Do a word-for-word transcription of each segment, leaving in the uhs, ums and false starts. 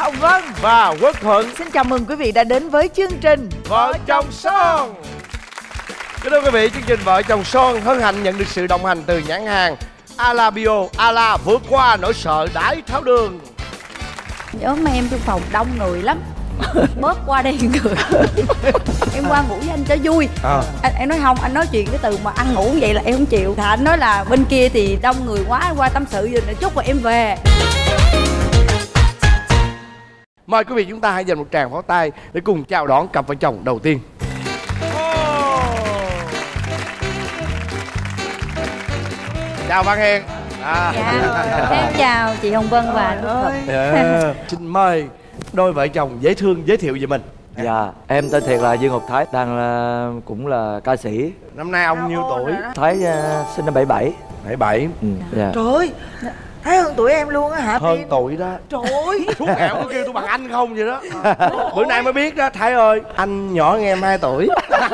Hồng Vân và Quốc Thuận. xin chào mừng quý vị đã đến với chương trình Vợ chồng son. Kính thưa quý vị, chương trình Vợ chồng son hân hạnh nhận được sự đồng hành từ nhãn hàng Ala Bio. Ala vượt qua nỗi sợ đái tháo đường. Nhóm em trong phòng đông người lắm, bớt qua đây người. Em qua ngủ với anh cho vui. à. anh, em nói không, anh nói chuyện cái từ mà ăn ngủ vậy là em không chịu. Thà anh nói là bên kia thì đông người quá, qua tâm sự rồi chút rồi em về. Mời quý vị chúng ta hãy dành một tràng pháo tay để cùng chào đón cặp vợ chồng đầu tiên. Chào Văn Hiền. à. Dạ, em chào chị Hồng Vân và Quốc Thuận. Yeah. Xin mời đôi vợ chồng dễ thương giới thiệu về mình. Dạ, em tên thiệt là Dương Ngọc Thái, đang là, cũng là ca sĩ. Năm nay ông nhiêu tuổi? Thái uh, sinh năm bảy bảy. bảy bảy. Ừ, dạ. Trời ơi, Thái hơn tuổi em luôn á hả? Hơn Tiên? tuổi đó. Trời ơi, Suốt ngày ông cứ kêu tôi bằng anh không vậy đó. Bữa nay mới biết đó, Thái ơi, anh nhỏ hơn em hai tuổi.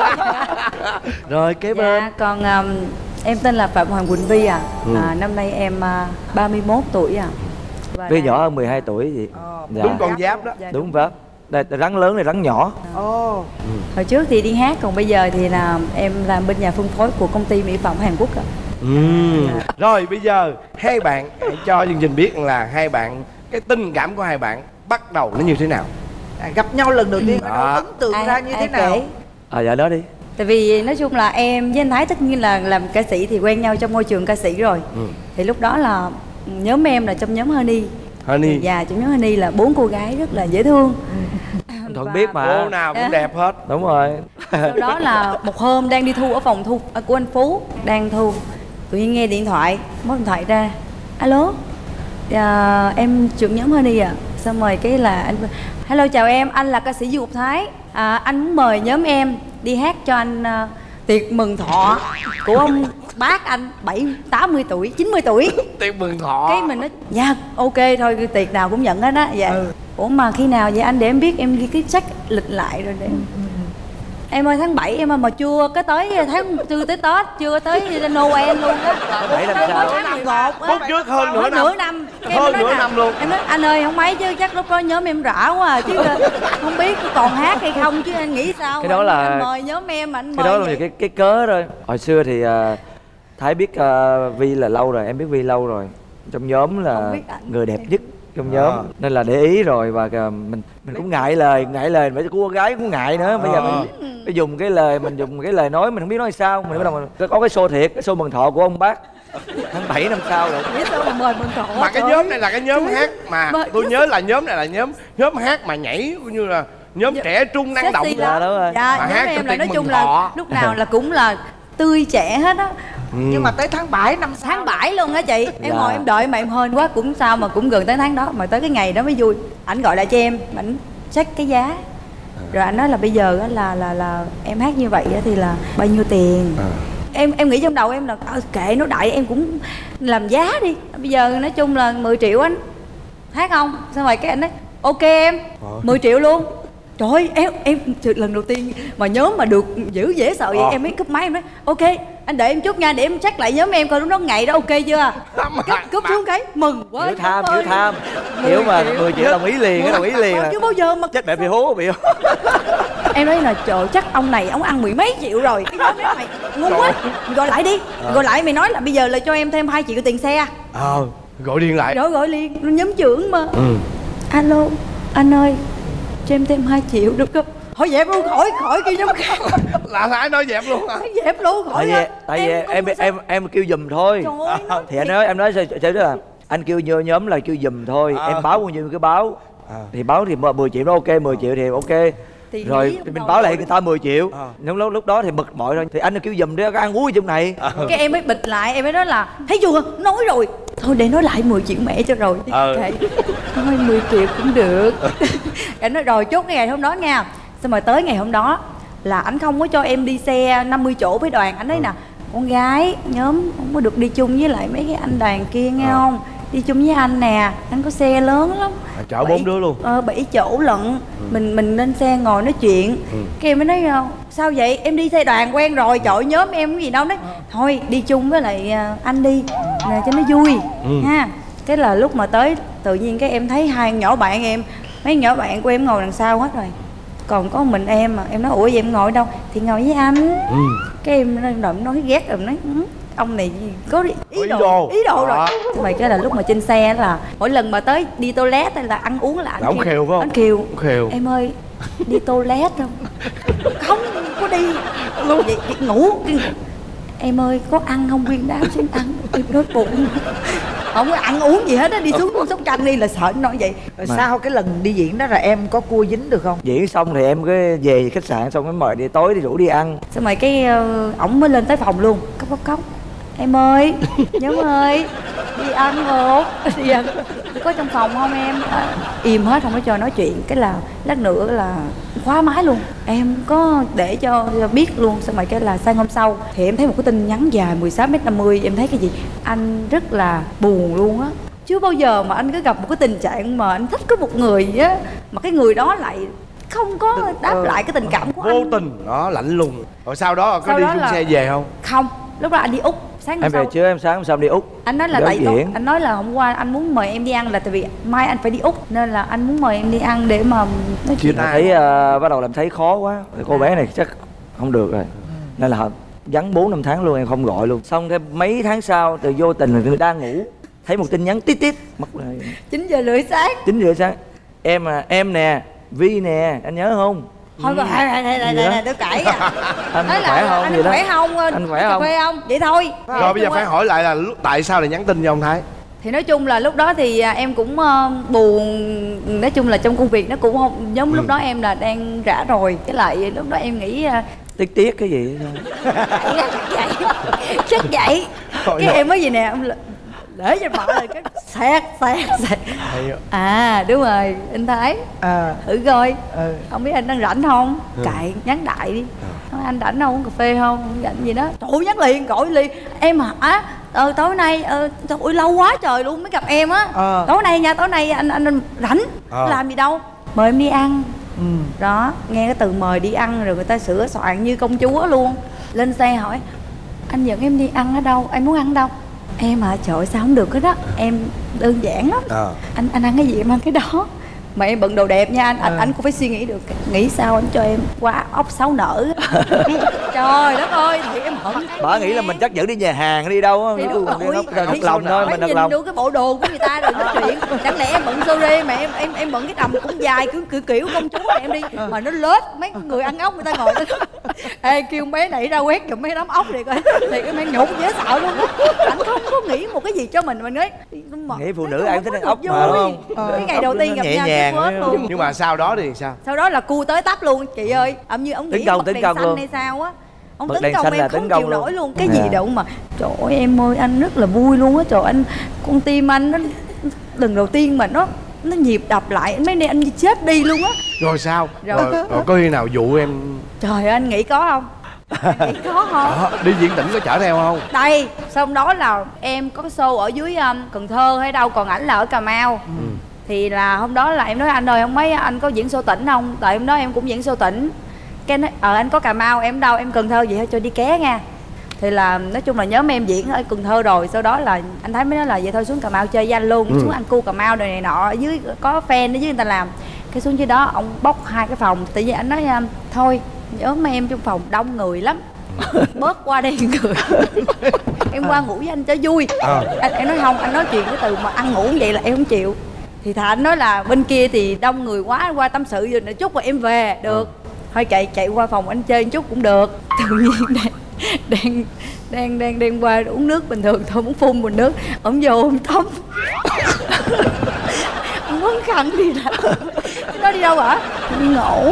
Rồi kế bên. Dạ, còn um, em tên là Phạm Hoàng Quỳnh Vi à. Ừ. à Năm nay em uh, ba mươi mốt tuổi à. Vi nhỏ hơn mười hai tuổi gì. Ờ, Dạ. Đúng con giáp đó. Dạ, Đúng vậy. Đây rắn lớn này rắn nhỏ. Ồ. Ừ. Hồi trước thì đi hát, còn bây giờ thì là em làm bên nhà phân phối của công ty mỹ phẩm Hàn Quốc ạ. Uhm. Rồi bây giờ hai bạn hãy cho chương trình biết là hai bạn, cái tình cảm của hai bạn bắt đầu nó như thế nào? À, gặp nhau lần đầu tiên ở đâu, À. ấn tượng Ai- ra như ai thế nào? kể? À dạ đó đi. Tại vì nói chung là em với anh Thái tất nhiên là làm ca sĩ thì quen nhau trong môi trường ca sĩ rồi. Ừ. Thì lúc đó là nhóm em là trong nhóm Honey. Honey. Dạ, trong nhóm Honey là bốn cô gái rất là dễ thương. Anh Thuận Và biết mà. Cô nào cũng đẹp hết. Đúng rồi. Sau đó là một hôm đang đi thu ở phòng thu à, của anh Phú, đang thu, tự nhiên nghe điện thoại, móc điện thoại ra. Alo, à, em trưởng nhóm Honey à. Xong rồi cái là anh, hello chào em, anh là ca sĩ Dương Ngọc Thái. à, Anh muốn mời nhóm em đi hát cho anh uh, tiệc mừng thọ của ông bác anh bảy tám mươi tuổi, chín mươi tuổi. Tiệc mừng thọ. Cái mình nói dạ ok thôi, cái tiệc nào cũng nhận hết á. Dạ. Ừ. Ủa mà khi nào vậy anh, để em biết, em ghi cái sách lịch lại rồi để em. Em ơi tháng bảy em ơi, mà chưa có tới tháng, chưa tới Tết, chưa có tới Noel luôn á. bảy làm sao? Tháng mười một á. Phút trước hơn nửa Hơn năm. nửa năm. Cái em Hơn nói nửa là- năm luôn. Em nói anh ơi không mấy chứ chắc lúc đó nhóm em rã quá à, chứ không biết còn hát hay không, chứ anh nghĩ sao? Cái đó Anh- là- anh mời nhóm em mà anh Cái mời đó là vậy. cái cái cớ thôi. Hồi xưa thì uh, Thái biết uh, Vi là lâu rồi, em biết Vi lâu rồi. Trong nhóm Không là biết ảnh. người đẹp nhất trong nhóm. À. Nên là để ý rồi và uh, mình mình cũng ngại lời, ngại lời mấy cô gái cũng ngại nữa. Bây giờ À. mình phải dùng cái lời, mình dùng cái lời nói mình không biết nói sao. Mình bắt đầu mình có cái show thiệt, cái show mừng thọ của ông bác tháng bảy năm sau rồi. Biết sao mà mời mừng thọ. Mà cái trời nhóm ơi. này là cái nhóm hát mà Mà- tôi nhớ là nhóm này là nhóm nhóm hát mà nhảy cũng như là nhóm trẻ trung năng động. Sexy Dạ, lắm. đúng rồi. Dạ, Mà nhóm hát em trong là tiệc nói mừng chung thọ. là lúc nào là cũng là tươi trẻ hết á. Nhưng mà tới tháng bảy năm sau Tháng bảy luôn á chị. Em Dạ. ngồi em đợi mà em hên quá, cũng sao mà cũng gần tới tháng đó, mà tới cái ngày đó mới vui. Ảnh gọi lại cho em, ảnh check cái giá. Rồi anh nói là bây giờ á là là là em hát như vậy á thì là bao nhiêu tiền. À. Em em nghĩ trong đầu em là à, kệ nó đại, em cũng làm giá đi. Bây giờ nói chung là mười triệu anh hát không? Xong rồi cái anh nói ok em, mười triệu luôn. Trời ơi, em em lần đầu tiên mà nhóm mà được giữ dễ sợ vậy. Ờ. Em mới cúp máy, em nói ok anh đợi em chút nha, để em check lại nhóm em coi lúc đó ngày đó ok chưa. Cúp, cúp xuống cái mừng quá. Kiểu tham, nhóm kiểu ơi. tham. mười Kiểu mà triệu. mười triệu đồng ý liền, cái đồng ý liền Ờ, à. chứ bao giờ mà Chết mẹ bị hố bị hố. em nói là trời, chắc ông này ông ăn mười mấy triệu rồi. Cái nhóm đó mày ngu quá, mày gọi lại đi. Gọi lại mày nói là bây giờ là cho em thêm hai triệu tiền xe. Ờ, gọi điện lại. Rồi gọi liền, nhóm trưởng mà. Ừ. Alo anh ơi, cho em thêm hai triệu được không? Hỏi dẹp luôn, khỏi khỏi kêu nhóm khác. Là Thái nói dẹp luôn hả? Hỏi dẹp luôn, Tại khỏi vì á. tại vì có em một em em kêu giùm thôi. Trời ơi, nó- Thì anh nói em nói sao sao đó là anh kêu nhớ nhóm là kêu giùm thôi. À. Em báo bao nhiêu cái báo. À. Thì báo thì mười triệu nó ok, mười triệu thì ok. Thì Rồi nghĩ thì trong mình đầu báo lại rồi. người ta mười triệu. À. Lúc lúc lúc đó thì bực bội rồi. Thì anh kêu giùm đi, có ăn uống gì trong này. Cái em mới bịch lại, em mới nói là thấy chưa, nói rồi. Thôi để nói lại mười triệu mẹ cho rồi. Ừ. Kệ. Thôi mười triệu cũng được. Anh nói rồi chốt cái ngày hôm đó nha. Xong rồi tới ngày hôm đó là anh không có cho em đi xe năm mươi chỗ với đoàn. Anh nói nè, con gái nhóm không có được đi chung với lại mấy cái anh đoàn kia nghe Ờ. không? Đi chung với anh nè, anh có xe lớn lắm. À, chở bốn đứa luôn. Ờ, bảy chỗ lận. Mình mình lên xe ngồi nói chuyện. Ừ. Cái em mới nói ờ, sao vậy, em đi xe đoàn quen rồi, trời ơi, nhóm em cái gì đâu. Nói thôi đi chung với lại ờ, anh đi nè cho nó vui. Ừ. Ha. Cái là lúc mà tới tự nhiên cái em thấy hai nhỏ bạn em mấy nhỏ bạn của em ngồi đằng sau hết rồi, còn có mình em mà. Em nói ủa vậy em ngồi đâu? Thì ngồi với anh. ừ. Cái em nói, nói ghét rồi nói ừ, ông này có ý, ý đồ, đồ ý đồ rồi. Thế mà cái là lúc mà trên xe là mỗi lần mà tới đi toilet hay là ăn uống là anh ông khều phải không? Anh khều. khều Em ơi đi toilet không? Không có đi luôn. Vậy, vậy ngủ. Em ơi có ăn không? Nguyên đám xin ăn. Em nói bụng không có ăn uống gì hết á, đi xuống Sóc Trăng đi là sợ nói vậy. Rồi Mà- sau cái lần đi diễn đó là em có cua dính được không? Diễn xong thì em cái về khách sạn xong mới mời đi tối đi rủ đi ăn. Xong rồi cái ờ, ổng mới lên tới phòng luôn, cốc cốc cốc. Em ơi nhóm ơi đi ăn không? Đi ăn có trong phòng không em? À, im hết không có cho nói chuyện. Cái là lát nữa là khóa máy luôn, em có để cho biết luôn. Xong rồi cái là sang hôm sau thì em thấy một cái tin nhắn dài mười sáu mét năm mươi. Em thấy cái gì anh rất là buồn luôn á. Chưa bao giờ mà anh cứ gặp một cái tình trạng mà anh thích có một người á mà cái người đó lại không có đáp lại cái tình cảm của Vô anh. tình đó, lạnh lùng. Rồi sau đó có Sau đi đó chung là- xe về không? Không, lúc đó anh đi Úc. Sáng hôm Em về sau chưa? Em sáng hôm sau đi Úc. anh nói là Biểu tại diễn. tối, anh nói là hôm qua anh muốn mời em đi ăn là tại vì mai anh phải đi Úc nên là anh muốn mời em đi ăn để mà nói Chia chuyện. tay. Thấy uh, bắt đầu làm thấy khó quá. Cô bé này chắc không được rồi. Nên là vắng bốn năm tháng luôn em không gọi luôn. Xong thêm mấy tháng sau từ vô tình là người đang ngủ thấy một tin nhắn tít tít mất rồi. chín giờ rưỡi sáng. Chín giờ sáng. Em à, em nè, Vi nè, anh nhớ không? Thôi rồi, này này này Gì đó? này tôi cãi à. Anh Nói khỏe là không? anh Vậy đó. khỏe không? Anh khỏe cà không? phê không? Vậy thôi. Rồi bây giờ phải hỏi lại là lúc tại sao lại nhắn tin cho ông Thái? Thì nói chung là lúc đó thì à, em cũng ờ, buồn. Nói chung là trong công việc nó cũng không giống lúc đó em là đang rã rồi. Cái lại lúc đó em nghĩ à, Tiếc tiếc cái gì chắc vậy chắc vậy. Thôi Cái rồi. em nói gì nè em l- để cho mở rồi cái xẹt xẹt xẹt. Hay á. À đúng rồi anh Thái, À, thử coi ừ. không biết anh đang rảnh không? Cậy nhắn đại đi. Nói anh rảnh không, uống cà phê không? Không rảnh gì đó. Trời ơi, nhắn liền, gọi liền. Em hả? Ờ tối nay ờ trời ơi, lâu quá trời luôn mới gặp em á. Ờ. Tối nay nha, tối nay anh anh, anh rảnh. Ờ. Làm gì đâu? Mời em đi ăn. Ừ. Đó, nghe cái từ mời đi ăn rồi người ta sửa soạn như công chúa luôn. Lên xe hỏi anh dẫn em đi ăn ở đâu, em muốn ăn đâu? Em hả? Trời ơi, sao không được hết đó. Em đơn giản lắm. Ờ. Anh anh ăn cái gì em ăn cái đó. Mà em bận đồ đẹp nha anh, anh, Ờ. anh cũng phải suy nghĩ được. Nghĩ sao anh cho em qua ốc sáu nở. Trời đất ơi, thì em hận. Bà nghĩ là mình chắc dẫn đi nhà hàng đi đâu á. Thì Cứ đúng đi rồi. ngốc rồi, thật Thì lòng thôi, phải mình thật nhìn lòng. được cái bộ đồ của người ta rồi nói chuyện. Chẳng lẽ em bận sơ rê mà em em em bận cái đầm cũng dài kiểu kiểu kiểu công chúa này em đi mà nó lết mấy người ăn ốc người ta ngồi đó. Ê kêu bé này ra quét giùm mấy đám ốc này coi. Thì cái mang nhục dễ sợ luôn á. Anh không có nghĩ một cái gì cho mình mình nói. Nghĩ phụ nữ ai cũng thích ăn ốc vui. mà, đúng không? Ờ. Cái ngày đầu tiên gặp Nhẹ nhau nhàng cái quên đấy. luôn. Nhưng mà sau đó thì sao? Sau đó là cua tới tấp luôn chị ơi. Ông như ông Tấn nghĩ công, bật tấn đèn công xanh luôn. hay sao á. Ông Bật tấn đèn công xanh là em tấn không công chịu luôn. nổi luôn. Cái Dạ. gì đâu mà trời ơi em ơi anh rất là vui luôn á. Trời anh con tim anh nó lần đầu tiên mà nó nó nhịp đập lại mấy nay anh như chết đi luôn á. Rồi sao? Rồi. Rồi, rồi có khi nào dụ em Trời ơi anh nghĩ có không? Anh nghĩ có không? đó, đi diễn tỉnh có chở theo không? Đây xong đó là em có cái show ở dưới um, Cần Thơ hay đâu, còn ảnh là ở Cà Mau. Thì là hôm đó là em nói anh ơi không mấy anh có diễn show tỉnh không, tại hôm đó em cũng diễn show tỉnh. Cái nói ờ anh có Cà Mau em đâu, em Cần Thơ vậy thôi cho đi ké nha. Thì là nói chung là nhóm em diễn ở Cần Thơ rồi, sau đó là anh Thái mới nói là vậy thôi xuống Cà Mau chơi với anh luôn. Ừ. Xuống ăn cua Cà Mau rồi này nọ, ở dưới có fan ở dưới người ta làm. Cái xuống dưới đó ông bốc hai cái phòng, tự nhiên anh nói um, thôi nhóm em trong phòng đông người lắm, bớt qua đây người. Em qua ngủ với anh cho vui. Ờ. Anh em nói không, anh nói chuyện cái từ mà ăn ngủ vậy là em không chịu. Thì thà anh nói là bên kia thì đông người quá, qua tâm sự rồi chút rồi em về được. Thôi chạy chạy qua phòng anh chơi một chút cũng được. Tự nhiên đang đang đang đang, đang qua uống nước bình thường thôi, muốn phun bình nước ổng vô ông tắm. Ông muốn khăn đi ra. Nó đi đâu hả? Đi ngủ.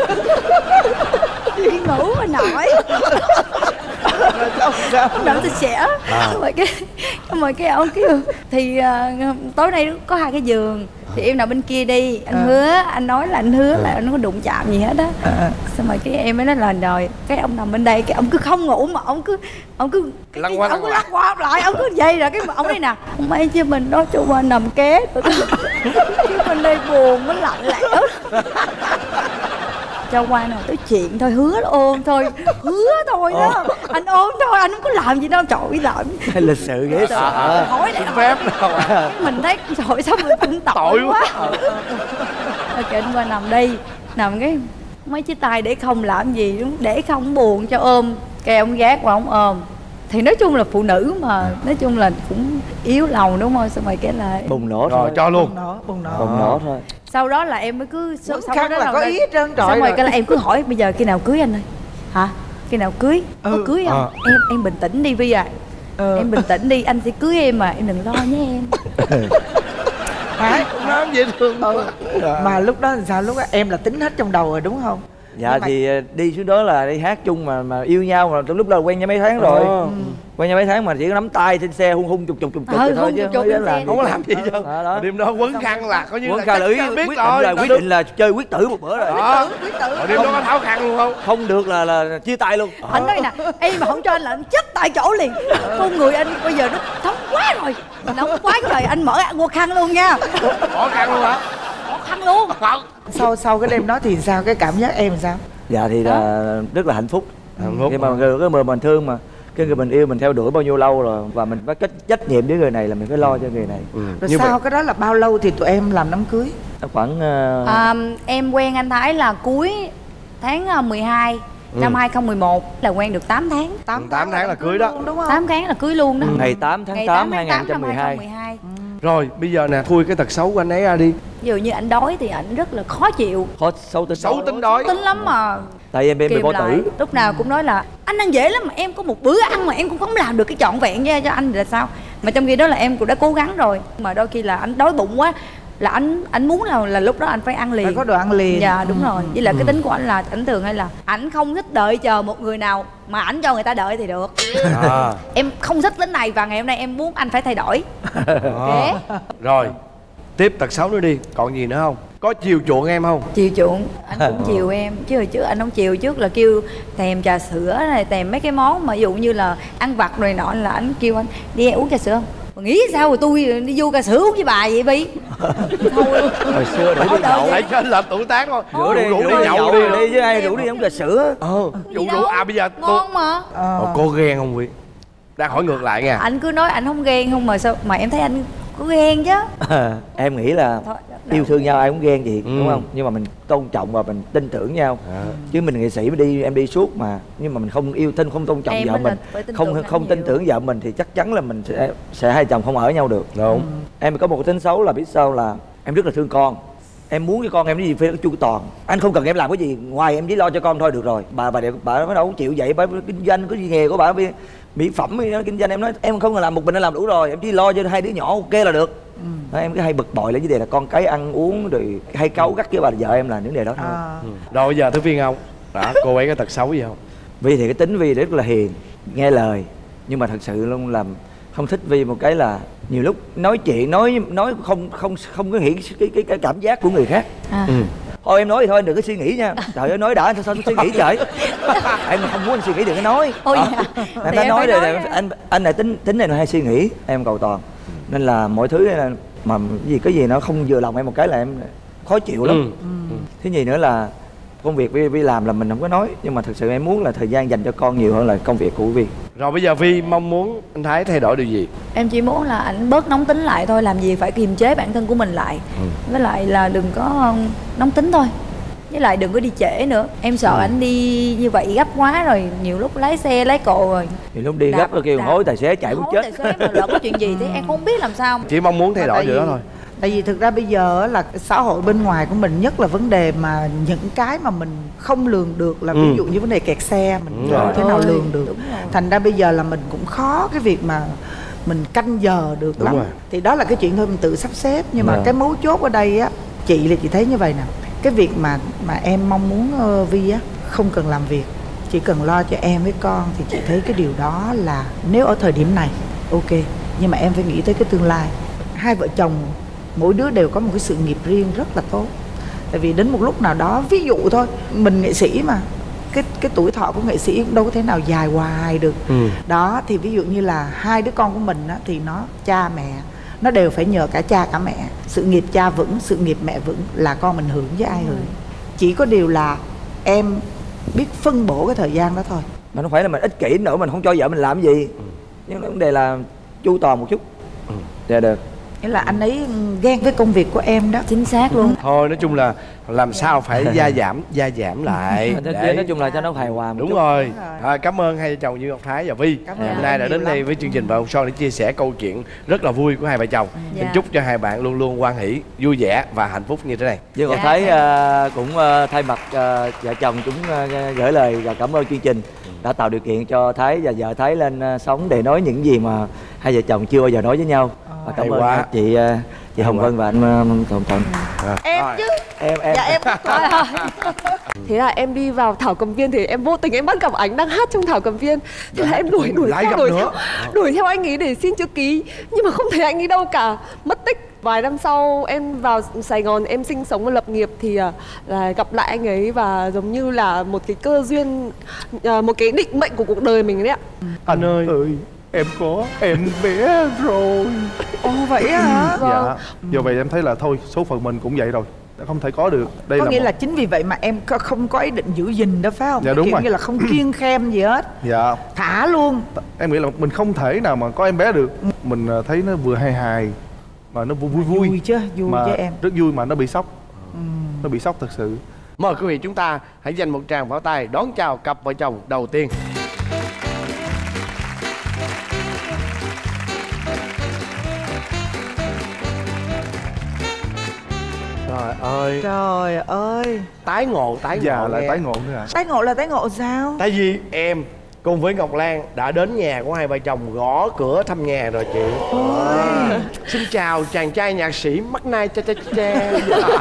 Đi ngủ mà nổi. Rồi xong sao? Ông đỡ tôi sẽ. Xong rồi cái xong rồi cái ông kêu thì uh, tối nay có hai cái giường thì em nằm bên kia đi. Anh À. hứa, anh nói là anh hứa là nó có đụng chạm gì hết á. À. Xong rồi cái em mới nói là rồi cái ông nằm bên đây, cái ông cứ không ngủ mà ông cứ ông cứ cái, Lăn cái, qua ông lăn cứ lại. lắc qua lắc lại, ông cứ vậy rồi cái ông nói nè ông ấy chứ mình đó cho qua nằm ké. Chứ bên đây buồn, nó lạnh lẽo. cho qua nào tới chuyện thôi, hứa là ôm thôi, hứa thôi đó. Anh ôm thôi, anh không có làm gì đâu. Trời ơi, làm lịch sự dễ sợ. hỏi để phép đâu. mình thấy trời sao mình cũng tội, Tội quá. quá. Ok, anh qua nằm đi, nằm cái mấy chiếc tay để không làm gì, đúng để không buồn cho ôm. Cái ông gác qua ông ôm. Thì nói chung là phụ nữ mà, nói chung là cũng yếu lòng đúng không? Xong rồi cái là Bùng nổ Rồi thôi. cho luôn. Bùng nổ, bùng nổ. Bùng nổ thôi. sau đó là em mới cứ sau, Quấn sau khăn đó là có ý hết trơn trọi xong rồi rồi. cái là em cứ hỏi bây giờ khi nào cưới anh ơi? Hả? Khi nào cưới? Có Ừ. cưới không? À. Em em bình tĩnh đi bây giờ. Ừ. Em bình tĩnh đi, anh sẽ cưới em mà, em đừng lo nhé em. Hả? Cũng nói dễ thương. Ừ. Mà lúc đó làm sao? Lúc đó em là tính hết trong đầu rồi đúng không? Dạ Nhưng mà- thì ờ, đi xuống đó là đi hát chung mà mà yêu nhau mà từ lúc đó là quen nhau mấy tháng rồi. Ờ. Quen nhau mấy tháng mà chỉ có nắm tay trên xe hung hung chục chục chục chục Ừ, vậy thôi hung chứ chục chục không trên làm xe. gì. Không có làm gì Ờ, đâu. đó, đó. Đêm đó quấn khăn là coi như Quấn là khăn chắc là ý chắn biết quyết rồi. định là Đó quyết đúng. định là chơi quyết tử một bữa rồi. Đó. Quyết tử. Rồi đêm đó có tháo khăn luôn không? Không được là là chia tay luôn. Anh nói nè, em mà không cho anh là anh chết tại chỗ liền. Con người anh bây giờ nó nóng quá rồi, nóng quá trời, anh mở mua khăn luôn nha. Bỏ khăn luôn hả? Bỏ khăn luôn. Sau sau cái đêm đó thì sao? Cái cảm giác em sao? Dạ thì là rất là hạnh phúc. Hạnh phúc Nhưng mà mà. người cái người mình thương mà cái người mình yêu mình theo đuổi bao nhiêu lâu rồi và mình phải trách trách nhiệm với người này là mình phải lo cho người này. Ừ. Rồi Như sau vậy. cái đó là bao lâu thì tụi em làm đám cưới? Nó khoảng ờ, À, em quen anh Thái là cuối tháng à, mười hai năm hai không một một, là quen được tám tháng. tám tháng là cưới đó. luôn, đúng không? tám tháng là cưới luôn đó. ngày tám tháng Ngày tám tám hai tháng nghìn không trăm mười hai. mười hai. Rồi bây giờ nè, thui cái tật xấu của anh ấy ra đi. Ví dụ như anh đói thì anh rất là khó chịu, Khó xấu tính. Xấu tính đói. tính lắm mà. Tại em em bị Kìm bao lại, tử. lúc nào cũng nói là anh ăn dễ lắm mà em có một bữa ăn mà em cũng không làm được cái trọn vẹn nha cho anh là sao. Mà trong khi đó là em cũng đã cố gắng rồi, mà đôi khi là anh đói bụng quá là anh anh muốn là là lúc đó anh phải ăn liền, Phải có đồ ăn liền. dạ đúng Ừ, rồi. ừ. Với là cái tính của anh là ảnh thường hay là ảnh không thích đợi chờ một người nào mà ảnh cho người ta đợi thì được. À. Em không thích tính này và ngày hôm nay em muốn anh phải thay đổi. À. Rồi tiếp tật xấu nữa đi, còn gì nữa không? Có chiều chuộng em không? Chiều chuộng anh cũng chiều em chứ hồi trước anh không chiều, trước là kêu thèm trà sữa này, thèm mấy cái món mà ví dụ như là ăn vặt rồi nọ là anh kêu anh đi uống trà sữa không. Mà nghĩ sao rồi tôi đi vô trà sữa uống với bà vậy Bi. Thôi Hồi xưa để đi Hỏi đời nhậu. Để cho anh lập tuổi tác thôi. Rủ đi, rủ đi nhậu đi, đi với ai rủ đi uống trà sữa. Ờ, gì rủ đâu, rủ à bây giờ tôi. ngon mà. Ờ. Ờ, cô ghen không Huy? Đang hỏi ngược lại nha. Anh cứ nói anh không ghen không mà sao mà em thấy anh có ghen chứ. Em nghĩ là Thôi, yêu thương nhau ai cũng ghen gì Ừ. đúng không? Nhưng mà mình tôn trọng và mình tin tưởng nhau. À. Chứ mình nghệ sĩ mình đi em đi suốt mà nhưng mà mình không yêu thương không tôn trọng Em vợ mới là mình, phải tin không tưởng anh không tin nhiều. tưởng vợ mình thì chắc chắn là mình sẽ sẽ hai chồng không ở nhau được. Đúng. Em có một cái tính xấu là biết sao là em rất là thương con. Em muốn cho con em cái gì phải chu toàn. Anh không cần em làm cái gì ngoài em chỉ lo cho con thôi được rồi. Bà bà bà bắt đầu chịu vậy, bà kinh doanh cái gì nghề của bà bị mỹ phẩm hay kinh doanh, em nói em không cần làm một mình, em làm đủ rồi, em chỉ lo cho hai đứa nhỏ ok là được. Đó, em cứ hay bực bội là vấn đề là con cái ăn uống rồi hay cáu gắt với bà vợ em là vấn đề đó thôi. À. Ừ. Rồi bây giờ tới Viên không? Đó, cô ấy có tật xấu gì không? Vi thì cái tính Vi rất là hiền, nghe lời, nhưng mà thật sự luôn làm không thích Vi một cái là nhiều lúc nói chuyện nói nói không không không có nghĩ cái cái, cái cảm giác của người khác. À. Ừ. Thôi em nói thì thôi đừng có suy nghĩ nha. Trời ơi nói đã sao sao suy nghĩ trời. Em mà không muốn anh suy nghĩ đừng có nói. Ôi Ờ. dạ. Em Thì đã em nói phải rồi nói là ra. anh anh này tính tính này là hay suy nghĩ, em cầu toàn. Nên là mọi thứ là mà cái gì cái gì nó không vừa lòng em một cái là em khó chịu lắm. Ừ. Thứ nhì nữa là công việc Vi, Vi làm là mình không có nói, nhưng mà thật sự em muốn là thời gian dành cho con nhiều hơn là công việc của Vi. Rồi bây giờ Vi mong muốn anh Thái thay đổi điều gì? Em chỉ muốn là anh bớt nóng tính lại thôi, làm gì phải kiềm chế bản thân của mình lại. Ừ. Với lại là đừng có um, nóng tính thôi. Với lại đừng có đi trễ nữa. Em sợ Ừ. anh đi như vậy gấp quá rồi, nhiều lúc lái xe lái cộ rồi. Thì lúc đi Đạp- gấp nó kêu đạp- hối tài xế chạy muốn hối chết. tài xế mà lỡ có chuyện gì thì em không biết làm sao. Chỉ mong muốn thay Mà đổi tại điều đó vì- thôi. Tại vì thực ra bây giờ á là xã hội bên ngoài của mình, nhất là vấn đề mà những cái mà mình không lường được, là Ừ. ví dụ như vấn đề kẹt xe mình Đúng không rồi. thể nào Ôi, lường được. đúng rồi. Thành ra bây giờ là mình cũng khó cái việc mà mình canh giờ được Đúng lắm. rồi. Thì đó là cái chuyện thôi mình tự sắp xếp. Nhưng mà Dạ. cái mấu chốt ở đây á, chị là chị thấy như vậy nè. Cái việc mà mà em mong muốn uh, Vi á không cần làm việc, chỉ cần lo cho em với con, thì chị thấy cái điều đó là nếu ở thời điểm này ok, nhưng mà em phải nghĩ tới cái tương lai. Hai vợ chồng mỗi đứa đều có một cái sự nghiệp riêng rất là tốt. Tại vì đến một lúc nào đó, ví dụ thôi, mình nghệ sĩ mà, cái cái tuổi thọ của nghệ sĩ cũng đâu có thể nào dài hoài được. Ừ. Đó thì ví dụ như là hai đứa con của mình á, thì nó cha mẹ nó đều phải nhờ cả cha cả mẹ. Sự nghiệp cha vững, sự nghiệp mẹ vững là con mình hưởng với ai hưởng. Chỉ có điều là em biết phân bổ cái thời gian đó thôi. Mà nó phải là mình ích kỷ nữa, mình không cho vợ mình làm cái gì. Nhưng vấn đề là chu toàn một chút. Dạ được. Nghĩa là anh ấy ghen với công việc của em đó. Chính xác luôn. Thôi nói chung là làm sao phải gia giảm gia giảm lại để... nói chung là cho nó hài hòa một đúng chút. rồi, Đúng rồi. À, cảm ơn hai vợ chồng Như Ngọc Thái và Vi Cảm ngày ơn hôm nay đã nhiều đến đây lắm. với chương trình Vợ Chồng Son để chia sẻ câu chuyện rất là vui của hai vợ chồng. Dạ. Xin chúc cho hai bạn luôn luôn hoan hỷ, vui vẻ và hạnh phúc như thế này. Dương Ngọc Dạ. Thái uh, cũng uh, thay mặt uh, vợ chồng chúng uh, gửi lời và cảm ơn chương trình đã tạo điều kiện cho Thái và vợ Thái lên uh, sống để nói những gì mà hai vợ chồng chưa bao giờ nói với nhau. Và cảm hay ơn quá. uh, chị uh, chị Hồng Vân và anh uh, Thuận Thuận. À, Em rồi. chứ. Em em Dạ em cũng có. Thế là em đi vào thảo cầm viên thì em vô tình em bắt gặp ảnh đang hát trong thảo cầm viên. Thế là em đuổi đuổi Lại theo gặp đuổi nữa. theo, đuổi theo anh ấy để xin chữ ký nhưng mà không thấy anh ấy đâu cả, mất tích. Vài năm sau em vào Sài Gòn em sinh sống và lập nghiệp thì uh, là gặp lại anh ấy và giống như là một cái cơ duyên, uh, một cái định mệnh của cuộc đời mình đấy ạ. Anh ơi, ơi, em có em bé rồi. Ồ vậy á hả? Dạ. Do vậy em thấy là thôi, số phận mình cũng vậy rồi, không thể có được. Đây Có là nghĩa một... là chính vì vậy mà em có- không có ý định giữ gìn đó phải không? Dạ, Cái đúng kiểu rồi. như là không kiêng khem gì hết. Dạ. Thả luôn. Em nghĩ là mình không thể nào mà có em bé được. Mình à, thấy nó vừa hài hài mà nó vui vui vui, Vui chứ, vui mà chứ em. rất vui mà nó bị sốc. Nó bị sốc thật sự. mời quý vị chúng ta hãy dành một tràng pháo tay đón chào cặp vợ chồng đầu tiên. Trời ơi, Trời ơi. tái ngộ, tái ngộ Dạ lại nghe. tái ngộ nữa à. Tái ngộ là tái ngộ sao? Tại vì em cùng với Ngọc Lan đã đến nhà của hai vợ chồng gõ cửa thăm nhà rồi chị. À. Xin chào chàng trai nhạc sĩ mắt nai cha cha cha.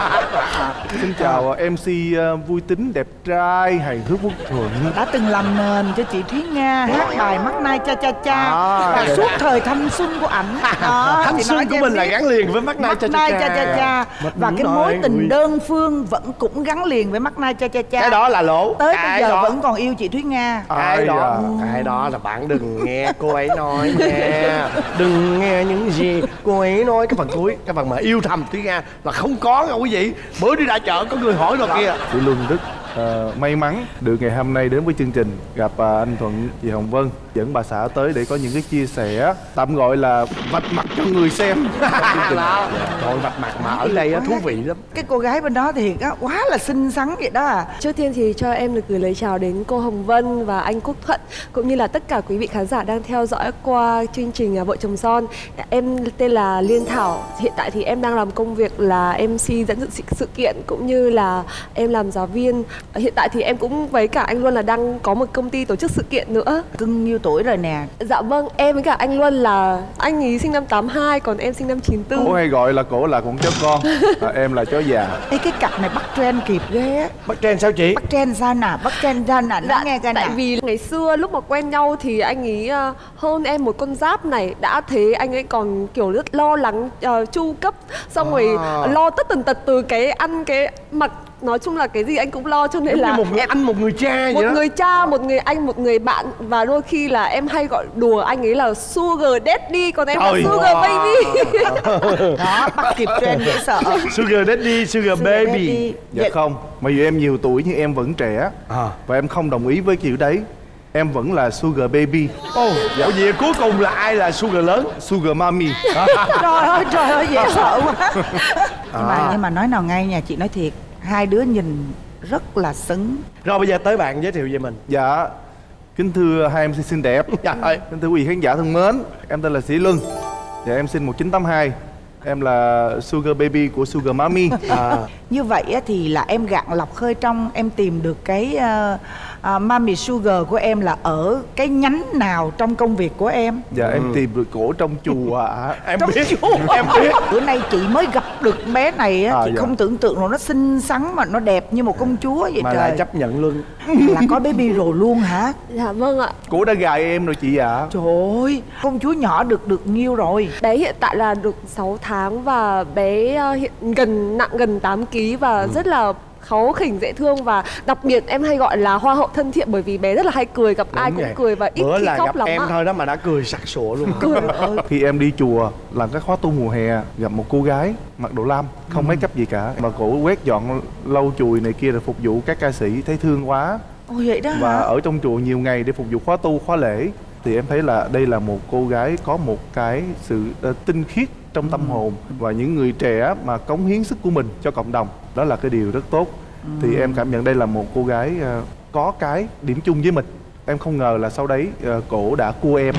Xin chào à, em xê à, vui tính, đẹp trai, hài hước, Quốc Thuận. Đã từng làm nền cho chị Thúy Nga hát bài mắt nai cha cha cha À, và dạ. suốt thời thanh xuân của ảnh. Đó, Thanh chị xuân nói của cho em mình là biết. gắn liền với mắt nai Mắt cha nai cha cha cha cha Mắt và đúng cái rồi. mối tình Ui. đơn phương vẫn cũng gắn liền với mắt nai cha cha cha. Cái đó là lỗ. Tới Cái bây giờ đó- vẫn còn yêu chị Thúy Nga. Cái Ai đó, da. cái đó là bạn đừng nghe cô ấy nói nha. Đừng nghe những gì cô ấy nói. Cái phần cuối, cái phần mà yêu thầm Thúy Nga là không có nha quý vị. Bữa đi ra chợ có người hỏi rồi kia. Chị Luân rất ờ, may mắn được ngày hôm nay đến với chương trình, gặp à, anh Thuận, chị Hồng Vân dẫn bà xã tới để có những cái chia sẻ tạm gọi là vạch mặt cho người xem. Đó. Trời vạch mặt mà ở đây á, thú vị lắm. Cái cô gái bên đó thì á, quá là xinh xắn vậy đó à. Trước tiên thì cho em được gửi lời chào đến cô Hồng Vân và anh Quốc Thuận cũng như là tất cả quý vị khán giả đang theo dõi qua chương trình Vợ Chồng Son. Em tên là Liên Thảo. Hiện tại thì em đang làm công việc là em xê dẫn dự sự, sự kiện cũng như là em làm giáo viên. Hiện tại thì em cũng với cả anh Luân là đang có một công ty tổ chức sự kiện nữa. Cưng nhiêu tuổi rồi nè? Dạ vâng, em với cả anh Luân là anh ý sinh năm tám hai còn em sinh năm chín tư. Cổ hay gọi là cổ là con chó con, à, em là chó già. Ê, cái cặp này bắt trend kịp ghê á. Bắt trend sao chị? Bắt trend sao nè, bắt trend ra nè, nói nghe coi nè. Tại vì ngày xưa lúc mà quen nhau thì anh ấy uh, hơn em một con giáp này. Đã thế anh ấy còn kiểu rất lo lắng uh, chu cấp. Xong À. rồi lo tất tần tật từ cái ăn cái mặc. Nói chung là cái gì anh cũng lo cho nên Giống là như một người em, anh, một người cha một vậy đó. người cha, một người anh, một người bạn. Và đôi khi là em hay gọi đùa anh ấy là Sugar Daddy, còn em Trời. là Sugar Wow. Baby. Đó, bắt kịp trend dễ sợ. Sugar daddy, sugar baby. Daddy. Dạ không, mặc dù em nhiều tuổi nhưng em vẫn trẻ, À. và em không đồng ý với kiểu đấy. Em vẫn là sugar baby, Ồ, oh, vậy cuối cùng là ai là sugar lớn? sugar mommy. Trời ơi, trời ơi, dễ sợ quá. Nhưng mà nhưng mà nói nào ngay nha, chị nói thiệt, hai đứa nhìn rất là xứng. Rồi bây giờ tới bạn giới thiệu về mình. Dạ, kính thưa hai em xê xinh đẹp, Trời ơi. kính thưa quý vị khán giả thân mến, em tên là Sĩ Luân. Dạ em sinh một chín tám hai. Em là sugar baby của sugar mommy. À, Như vậy á, thì là em gạn lọc khơi trong, em tìm được cái uh, uh, Mommy Sugar của em là ở cái nhánh nào trong công việc của em. Dạ em tìm được cổ trong chùa ạ. em Trong biết, chùa. em biết. Bữa nay chị mới gặp được bé này á, À, chị dạ. không tưởng tượng rồi, nó xinh xắn mà nó đẹp như một công chúa vậy Mà trời. lại chấp nhận luôn. Là có baby rồi luôn hả? Dạ vâng ạ. Cổ đã gài em rồi chị ạ. Trời ơi, công chúa nhỏ được được nhiêu rồi? Bé hiện tại là được sáu tháng và bé uh, hiện gần nặng gần tám ký và rất là kháu khỉnh dễ thương, và đặc biệt em hay gọi là hoa hậu thân thiện bởi vì bé rất là hay cười, gặp Đúng ai cũng vậy. cười và ít Bữa khi là khóc gặp lắm em ạ. thôi đó mà đã cười sặc sụa luôn. Cười. Khi em đi chùa làm các khóa tu mùa hè, gặp một cô gái mặc đồ lam, không Ừ. mấy cấp gì cả, mà cổ quét dọn lau chùi này kia rồi phục vụ các ca sĩ, thấy thương quá. Ôi vậy đó Và hả? ở trong chùa nhiều ngày để phục vụ khóa tu, khóa lễ, thì em thấy là đây là một cô gái có một cái sự ờ, tinh khiết trong tâm hồn, và những người trẻ mà cống hiến sức của mình cho cộng đồng, đó là cái điều rất tốt. Thì em cảm nhận đây là một cô gái ờ, có cái điểm chung với mình. Em không ngờ là sau đấy ờ, cổ đã cua em.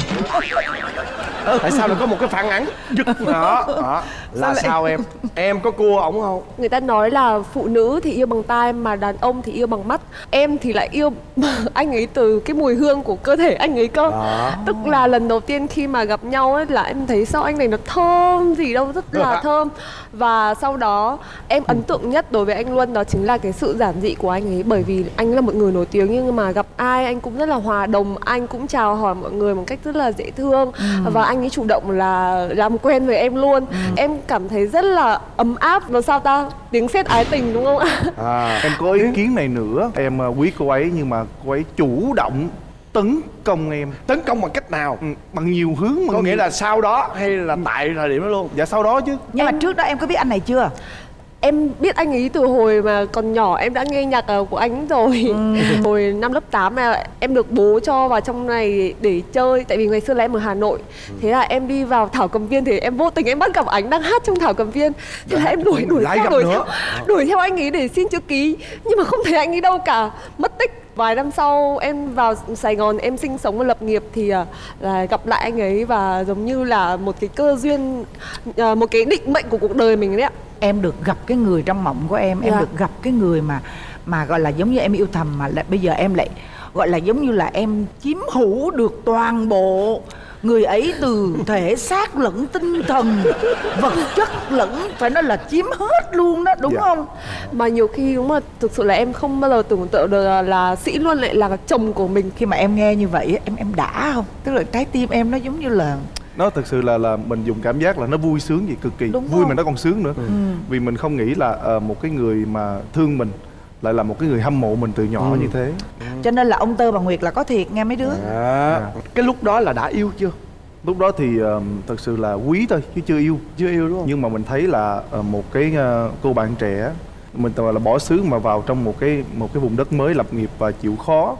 Tại sao lại có một cái phản ánh giật đó, đó. Là lại- sao em? Em có cua ổng không? Người ta nói là phụ nữ thì yêu bằng tai mà đàn ông thì yêu bằng mắt. Em thì lại yêu anh ấy từ cái mùi hương của cơ thể anh ấy cơ. Đó. Tức là lần đầu tiên khi mà gặp nhau ấy là em thấy sao anh này nó thơm gì đâu, rất là thơm. Và sau đó em ấn tượng nhất đối với anh Luân đó chính là cái sự giản dị của anh ấy. Bởi vì anh là một người nổi tiếng nhưng mà gặp ai anh cũng rất là hòa đồng, anh cũng chào hỏi mọi người một cách rất là dễ thương. Và anh ấy chủ động là làm quen với em luôn. Em cảm thấy rất là ấm áp, và sao ta, tiếng sét ái tình đúng không ạ? À. Em có ý kiến này nữa, em ờ, quý cô ấy nhưng mà cô ấy chủ động tấn công em. Tấn công bằng cách nào? Ừ, bằng nhiều hướng, bằng Có nghĩa nhiều- là sau đó hay là tại thời điểm đó luôn? Dạ sau đó chứ. Nhưng mà trước đó em có biết anh này chưa? Em biết anh ấy từ hồi mà còn nhỏ, em đã nghe nhạc ờ, của anh rồi. Hồi năm lớp tám là em được bố cho vào trong này để chơi. Tại vì ngày xưa là em ở Hà Nội. Thế là em đi vào thảo cầm viên thì em vô tình em bắt gặp anh đang hát trong thảo cầm viên. Thế là em đuổi đuổi lại theo, gặp đuổi nữa. theo, đuổi theo anh ấy để xin chữ ký. Nhưng mà không thấy anh ấy đâu cả, mất tích. Vài năm sau em vào Sài Gòn em sinh sống và lập nghiệp thì à, là gặp lại anh ấy, và giống như là một cái cơ duyên, à, một cái định mệnh của cuộc đời mình đấy ạ. Em được gặp cái người trong mộng của em, em Dạ. được gặp cái người mà mà gọi là giống như em yêu thầm, mà lại bây giờ em lại gọi là giống như là em chiếm hữu được toàn bộ người ấy, từ thể xác lẫn tinh thần, vật chất lẫn, phải nói là chiếm hết luôn đó, đúng Dạ. không? Mà nhiều khi đúng là thực sự là em không bao giờ tưởng tượng được là, là Sĩ Luân lại là chồng của mình. Khi mà em nghe như vậy á, em em đã không? Tức là trái tim em nó giống như là Nó thực sự là là mình dùng cảm giác là nó vui sướng gì cực kỳ. Đúng Vui không? mà nó còn sướng nữa. Vì mình không nghĩ là ờ, một cái người mà thương mình lại là một cái người hâm mộ mình từ nhỏ như thế. cho nên là ông Tơ bà Nguyệt là có thiệt nghe mấy đứa. À. Cái lúc đó là đã yêu chưa? Lúc đó thì uh, thật sự là quý thôi chứ chưa yêu. Chưa yêu đúng không? Nhưng mà mình thấy là ờ, một cái ờ, cô bạn trẻ, mình toàn là bỏ xứ mà vào trong một cái một cái vùng đất mới lập nghiệp và chịu khó.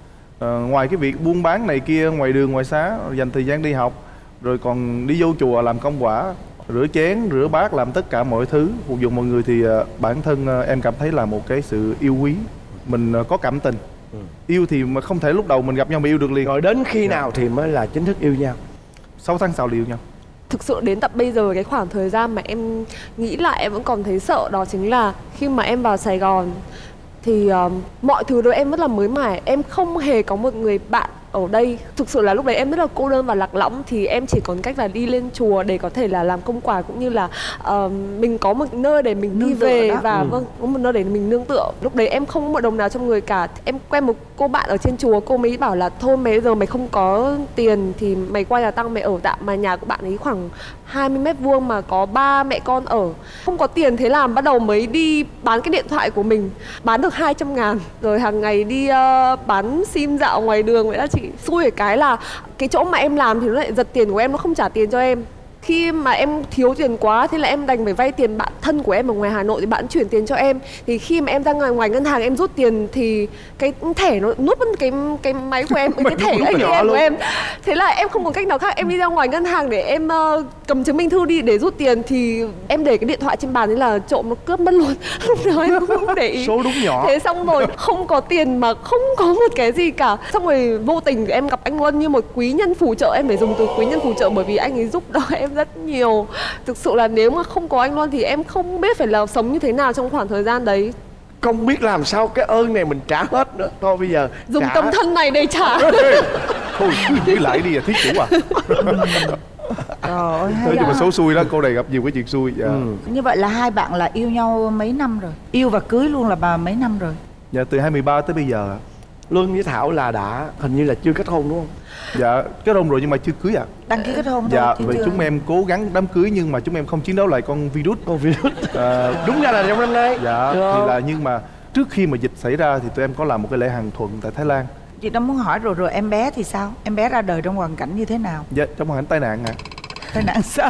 Ờ, ngoài cái việc buôn bán này kia ngoài đường ngoài xá, dành thời gian đi học, rồi còn đi vô chùa làm công quả, rửa chén, rửa bát, làm tất cả mọi thứ phục vụ mọi người, thì ờ, bản thân ờ, em cảm thấy là một cái sự yêu quý. Mình ờ, có cảm tình. Yêu thì mà không thể lúc đầu mình gặp nhau mà yêu được liền. Rồi đến khi nào thì mới là chính thức yêu nhau? Sáu tháng sau là yêu nhau. Thực sự đến tận bây giờ cái khoảng thời gian mà em nghĩ lại em vẫn còn thấy sợ, đó chính là khi mà em vào Sài Gòn thì uh, mọi thứ đối em rất là mới mẻ. Em không hề có một người bạn ở đây. Thực sự là lúc đấy em rất là cô đơn và lạc lõng, thì em chỉ còn cách là đi lên chùa để có thể là làm công quả, cũng như là uh, mình có một nơi để mình đi Nương tựa về đó. và Ừ. vâng, có một nơi để mình nương tựa. Lúc đấy em không có một đồng nào trong người cả. Em quen một cô bạn ở trên chùa, cô mới bảo là thôi mấy giờ mày không có tiền thì mày qua nhà tăng mày ở tạm, mà nhà của bạn ấy khoảng hai mươi mét vuông mà có ba mẹ con ở. Không có tiền, thế là bắt đầu mới đi bán cái điện thoại của mình, bán được hai trăm ngàn, rồi hàng ngày đi uh, bán sim dạo ngoài đường. Vậy đó chị. Xui ở cái là cái chỗ mà em làm thì nó lại giật tiền của em, nó không trả tiền cho em. Khi mà em thiếu tiền quá thì là em đành phải vay tiền bạn thân của em ở ngoài Hà Nội thì bạn chuyển tiền cho em. Thì khi mà em ra ngoài, ngoài ngân hàng em rút tiền thì cái thẻ nó nuốt mất cái cái máy của em, cái thẻ a tê em của em. Thế là em không có cách nào khác, em đi ra ngoài ngân hàng để em uh, cầm chứng minh thư đi để rút tiền, thì em để cái điện thoại trên bàn đấy là trộm nó cướp mất luôn. Lúc đó em không để ý. Số đúng nhỏ. Thế xong rồi không có tiền mà không có một cái gì cả. Xong rồi vô tình em gặp anh Luân như một quý nhân phù trợ, em phải dùng từ quý nhân phù trợ bởi vì anh ấy giúp đỡ em rất nhiều. Thực sự là nếu mà không có anh Luân thì em không biết phải là sống như thế nào trong khoảng thời gian đấy. Không biết làm sao cái ơn này mình trả hết nữa. Thôi bây giờ Dùng trả. tâm thân này để trả. Thôi cứ giữ lại đi à, thí chủ à. Trời ơi, hay Nói chung đó. là số xui đó, cô này gặp nhiều cái chuyện xui. Dạ. Ừ. Như vậy là hai bạn là yêu nhau mấy năm rồi? Yêu và cưới luôn là bà mấy năm rồi? Dạ từ hai mươi ba tới bây giờ ạ. Luân với Thảo là đã hình như là chưa kết hôn đúng không? Dạ kết hôn rồi nhưng mà chưa cưới ạ. Đăng ký kết hôn Dạ thôi chứ vì chưa. chúng em cố gắng đám cưới nhưng mà chúng em không chiến đấu lại con virus. Con virus. À, Đúng ra là trong năm nay. dạ Được thì không? là nhưng mà trước khi mà dịch xảy ra thì tụi em có làm một cái lễ hàng thuận tại Thái Lan. Chị đang muốn hỏi rồi rồi em bé thì sao? Em bé ra đời trong hoàn cảnh như thế nào? Dạ, trong hoàn cảnh tai nạn ạ. À. Tai nạn sao?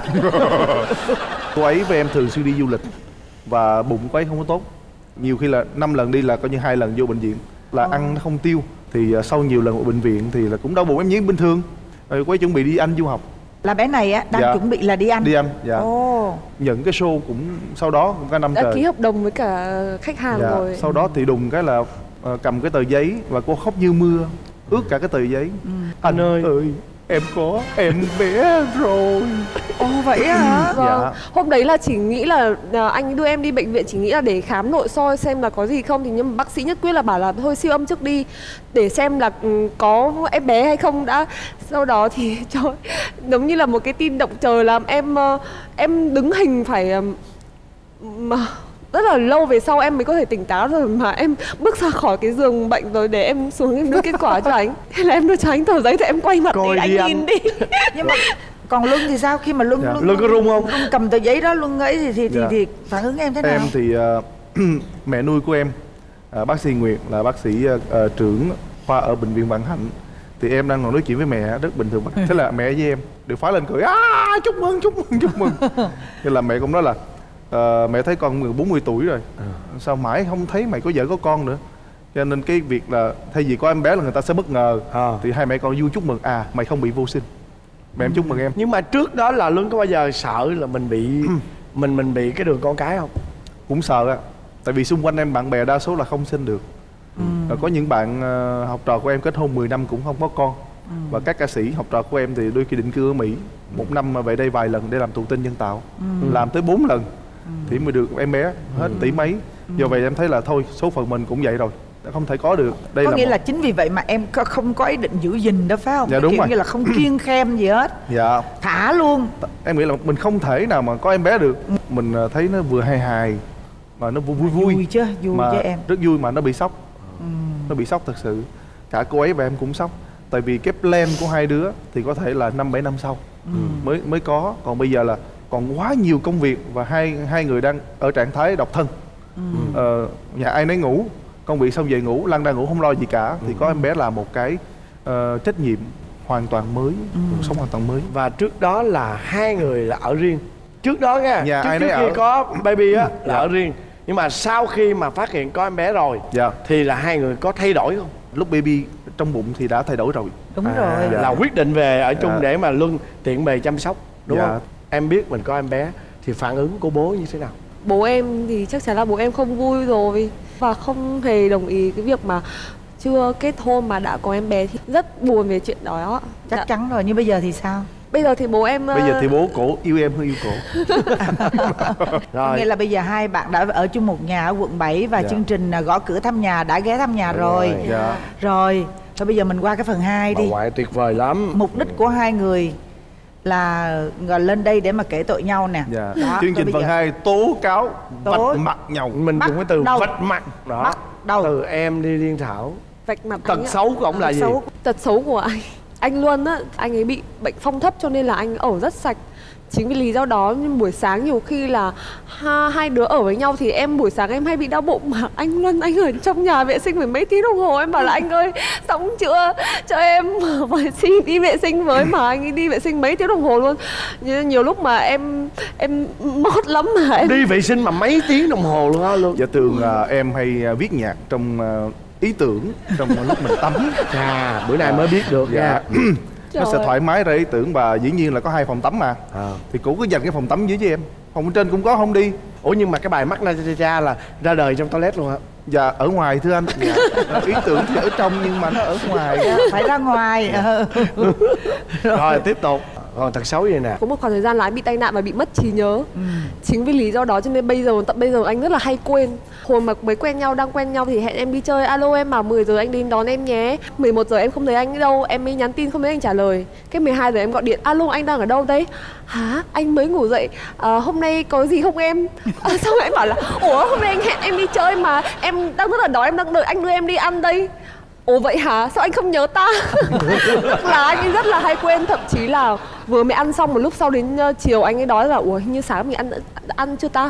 Cô ấy với em thường xuyên đi du lịch và bụng cô ấy không có tốt. Nhiều khi là năm lần đi là coi như hai lần vô bệnh viện. Là oh. ăn nó không tiêu. Thì uh, sau nhiều lần ở bệnh viện thì là cũng đau bụng em như bình thường. Rồi cô ấy chuẩn bị đi Anh du học. Là bé này á đang dạ. chuẩn bị là đi Anh. Đi Anh, dạ. Oh. Nhận cái show cũng sau đó cũng cả năm trời. Đã ký hợp đồng với cả khách hàng dạ. rồi. Sau đó thì đùng cái là uh, cầm cái tờ giấy và cô khóc như mưa, ướt cả cái tờ giấy. Ừ. Anh ơi, ơi em có em bé rồi. Ồ vậy hả? Vâng. Dạ. Hôm đấy là chỉ nghĩ là anh đưa em đi bệnh viện chỉ nghĩ là để khám nội soi xem là có gì không, thì nhưng mà bác sĩ nhất quyết là bảo là thôi siêu âm trước đi để xem là có em bé hay không đã. Sau đó thì trời, giống như là một cái tin động trời làm em em đứng hình phải mà rất là lâu về sau em mới có thể tỉnh táo rồi, mà em bước ra khỏi cái giường bệnh rồi để em xuống em đưa kết quả cho anh. Thế là em đưa cho anh tờ giấy thì em quay mặt Coi đi, đi anh anh. nhìn đi. Nhưng mà còn Luân thì sao? Khi mà Luân Dạ. Luân, Luân có rung không? Luân cầm tờ giấy đó Luân ấy thì thì, Dạ. thì thì phản ứng em thế nào? Em thì uh, mẹ nuôi của em uh, bác sĩ Nguyệt là bác sĩ uh, uh, trưởng khoa ở bệnh viện Vạn Hạnh. Thì em đang ngồi nói chuyện với mẹ rất bình thường. Thế là mẹ với em đều phá lên cười, à, chúc mừng chúc mừng chúc mừng. Thế là mẹ cũng nói là uh, mẹ thấy con bốn mươi tuổi rồi, à. sao mãi không thấy mày có vợ có con nữa. Cho nên cái việc là thay vì có em bé là người ta sẽ bất ngờ, à. thì hai mẹ con vui chúc mừng, à mày không bị vô sinh. Mẹ em chúc mừng em. Nhưng mà trước đó là Luân có bao giờ sợ là mình bị mình mình bị cái đường con cái không? Cũng sợ á. Tại vì xung quanh em bạn bè đa số là không sinh được. Ừ. Rồi có những bạn uh, học trò của em kết hôn mười năm cũng không có con. Ừ. Và các ca sĩ học trò của em thì đôi khi định cư ở Mỹ, một năm mà về đây vài lần để làm thụ tinh nhân tạo, ừ. làm tới bốn lần ừ. thì mới được em bé hết ừ. tỷ mấy. Ừ. Do vậy em thấy là thôi số phận mình cũng vậy rồi, không thể có được. Đây có là nghĩa một... là chính vì vậy mà em có, không có ý định giữ gìn đó phải không? Dạ, cái đúng kiểu rồi. như là không kiêng khem gì hết. Dạ. Thả luôn. Em nghĩ là mình không thể nào mà có em bé được. Mình thấy nó vừa hài hài mà nó vui vui vui, vui chứ, vui mà chứ em. rất vui mà nó bị sốc. Ừ. Nó bị sốc thật sự. Cả cô ấy và em cũng sốc. Tại vì cái plan của hai đứa thì có thể là năm bảy năm sau ừ. mới mới có. Còn bây giờ là còn quá nhiều công việc và hai hai người đang ở trạng thái độc thân. Ừ. Ờ, nhà ai nấy ngủ, công việc xong về ngủ, lăn ra ngủ không lo gì cả. Ừ. Thì có em bé là một cái uh, trách nhiệm hoàn toàn mới, ừ. cuộc sống hoàn toàn mới. Và trước đó là hai người là ở riêng. Trước đó nha, nhà trước, ai trước nấy khi ở. có baby á là dạ. ở riêng. Nhưng mà sau khi mà phát hiện có em bé rồi dạ. thì là hai người có thay đổi không? Lúc baby trong bụng thì đã thay đổi rồi. Đúng à, rồi. Dạ. Là quyết định về ở chung dạ. để mà Luân tiện bề chăm sóc, đúng dạ. không? Em biết mình có em bé thì phản ứng của bố như thế nào? Bố em thì chắc chắn là bố em không vui rồi, và không hề đồng ý cái việc mà chưa kết hôn mà đã có em bé, thì rất buồn về chuyện đó. Chắc dạ. chắn rồi, nhưng bây giờ thì sao? Bây giờ thì bố em Bây giờ thì bố cổ yêu em hơn yêu cổ. Rồi. Nghĩa là bây giờ hai bạn đã ở chung một nhà ở quận bảy và dạ. chương trình Gõ Cửa Thăm Nhà đã ghé thăm nhà Đúng rồi. rồi. Dạ. Rồi, thôi bây giờ mình qua cái phần hai đi. Bà ngoại tuyệt vời lắm. Mục đích của hai người là lên đây để mà kể tội nhau nè. Dạ. Đó, chương trình phần giờ... hai tố cáo tố... vạch mặt nhau. Mình dùng cái từ đầu. vạch mặt đó. Bắt đầu. Từ em đi Liên Thảo. vạch mặt. Tật xấu của ông là gì? Xấu. Tật xấu của anh anh Luân á, anh ấy bị bệnh phong thấp cho nên là anh ở rất sạch. Chính vì lý do đó nhưng buổi sáng nhiều khi là ha, hai đứa ở với nhau thì em buổi sáng em hay bị đau bụng, mà anh Luân anh ở trong nhà vệ sinh phải mấy tiếng đồng hồ. Em bảo là anh ơi xong chưa cho em phải xin đi vệ sinh với, mà anh ấy đi vệ sinh mấy tiếng đồng hồ luôn. Nhiều lúc mà em em mót lắm mà em đi vệ sinh mà mấy tiếng đồng hồ luôn á luôn. Dạ thường uh, em hay uh, viết nhạc trong uh, ý tưởng trong lúc mình tắm. À, bữa nay mới biết được dạ. nha. Nó sẽ thoải mái ra ý tưởng, và dĩ nhiên là có hai phòng tắm mà à. Thì cụ cứ dành cái phòng tắm dưới với em, phòng trên cũng có không đi. Ủa nhưng mà cái bài mắt na cha cha là ra đời trong toilet luôn hả? Dạ ở ngoài thưa anh. Dạ. Ý tưởng thì ở trong nhưng mà nó ở ngoài. Dạ, phải ra ngoài. Rồi. Rồi tiếp tục. Còn tật xấu gì nè? Có một khoảng thời gian là anh bị tai nạn và bị mất trí nhớ. ừ. Chính vì lý do đó cho nên bây giờ tận bây giờ anh rất là hay quên. Hồi mà mới quen nhau, đang quen nhau thì hẹn em đi chơi, alo em bảo mười giờ anh đến đón em nhé. Mười một giờ em không thấy anh đâu, em mới nhắn tin không thấy anh trả lời. Cái mười hai giờ em gọi điện, alo anh đang ở đâu đấy? Hả? Anh mới ngủ dậy, à, hôm nay có gì không em? À, xong em bảo là ủa hôm nay anh hẹn em đi chơi mà em đang rất là đói, em đang đợi anh đưa em đi ăn đây. Ồ vậy hả? Sao anh không nhớ ta? Là anh ấy rất là hay quên. Thậm chí là vừa mới ăn xong một lúc sau đến uh, chiều anh ấy nói là ủa hình như sáng mình ăn ăn chưa ta?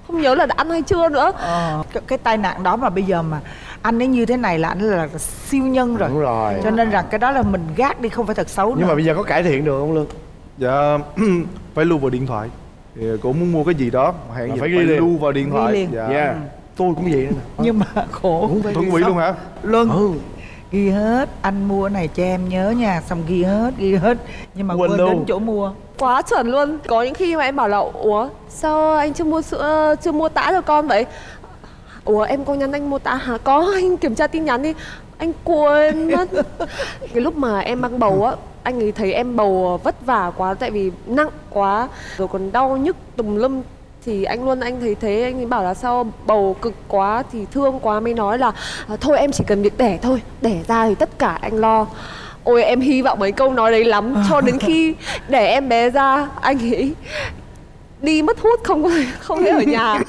không nhớ là đã ăn hay chưa nữa. Ờ, cái, cái tai nạn đó mà bây giờ mà anh ấy như thế này là anh là siêu nhân rồi. Đúng rồi. Cho nên rằng cái đó là mình gác đi, không phải thật xấu nữa. Nhưng mà bây giờ có cải thiện được không Lương? Dạ phải lưu vào điện thoại. Thì cổ muốn mua cái gì đó hẹn Là phải, phải phải ghi liền. lưu vào điện Ghi thoại. liền. Dạ. Dạ. Tôi cũng vậy nữa nè. Nhưng mà khổ. Cũng phải Tuấn ghi Mỹ xong. luôn hả? Luân Ừ. ghi hết, anh mua này cho em nhớ nha, xong ghi hết ghi hết nhưng mà Quên quên luôn. đến chỗ mua. Quá chuẩn luôn. Có những khi mà em bảo là ủa sao anh chưa mua sữa, chưa mua tã cho con vậy? Ủa em có nhắn anh mua tã hả? Có, anh kiểm tra tin nhắn đi. Anh quên mất. Cái lúc mà em mang bầu á, anh ấy thấy em bầu vất vả quá, tại vì nặng quá rồi còn đau nhức tùm lum, thì anh luôn anh thấy thế, anh ấy bảo là sao bầu cực quá thì thương quá, mới nói là à, thôi em chỉ cần việc đẻ thôi, đẻ ra thì tất cả anh lo. Ôi em hy vọng mấy câu nói đấy lắm, cho đến khi đẻ em bé ra anh ấy đi mất hút, không không thể ở nhà.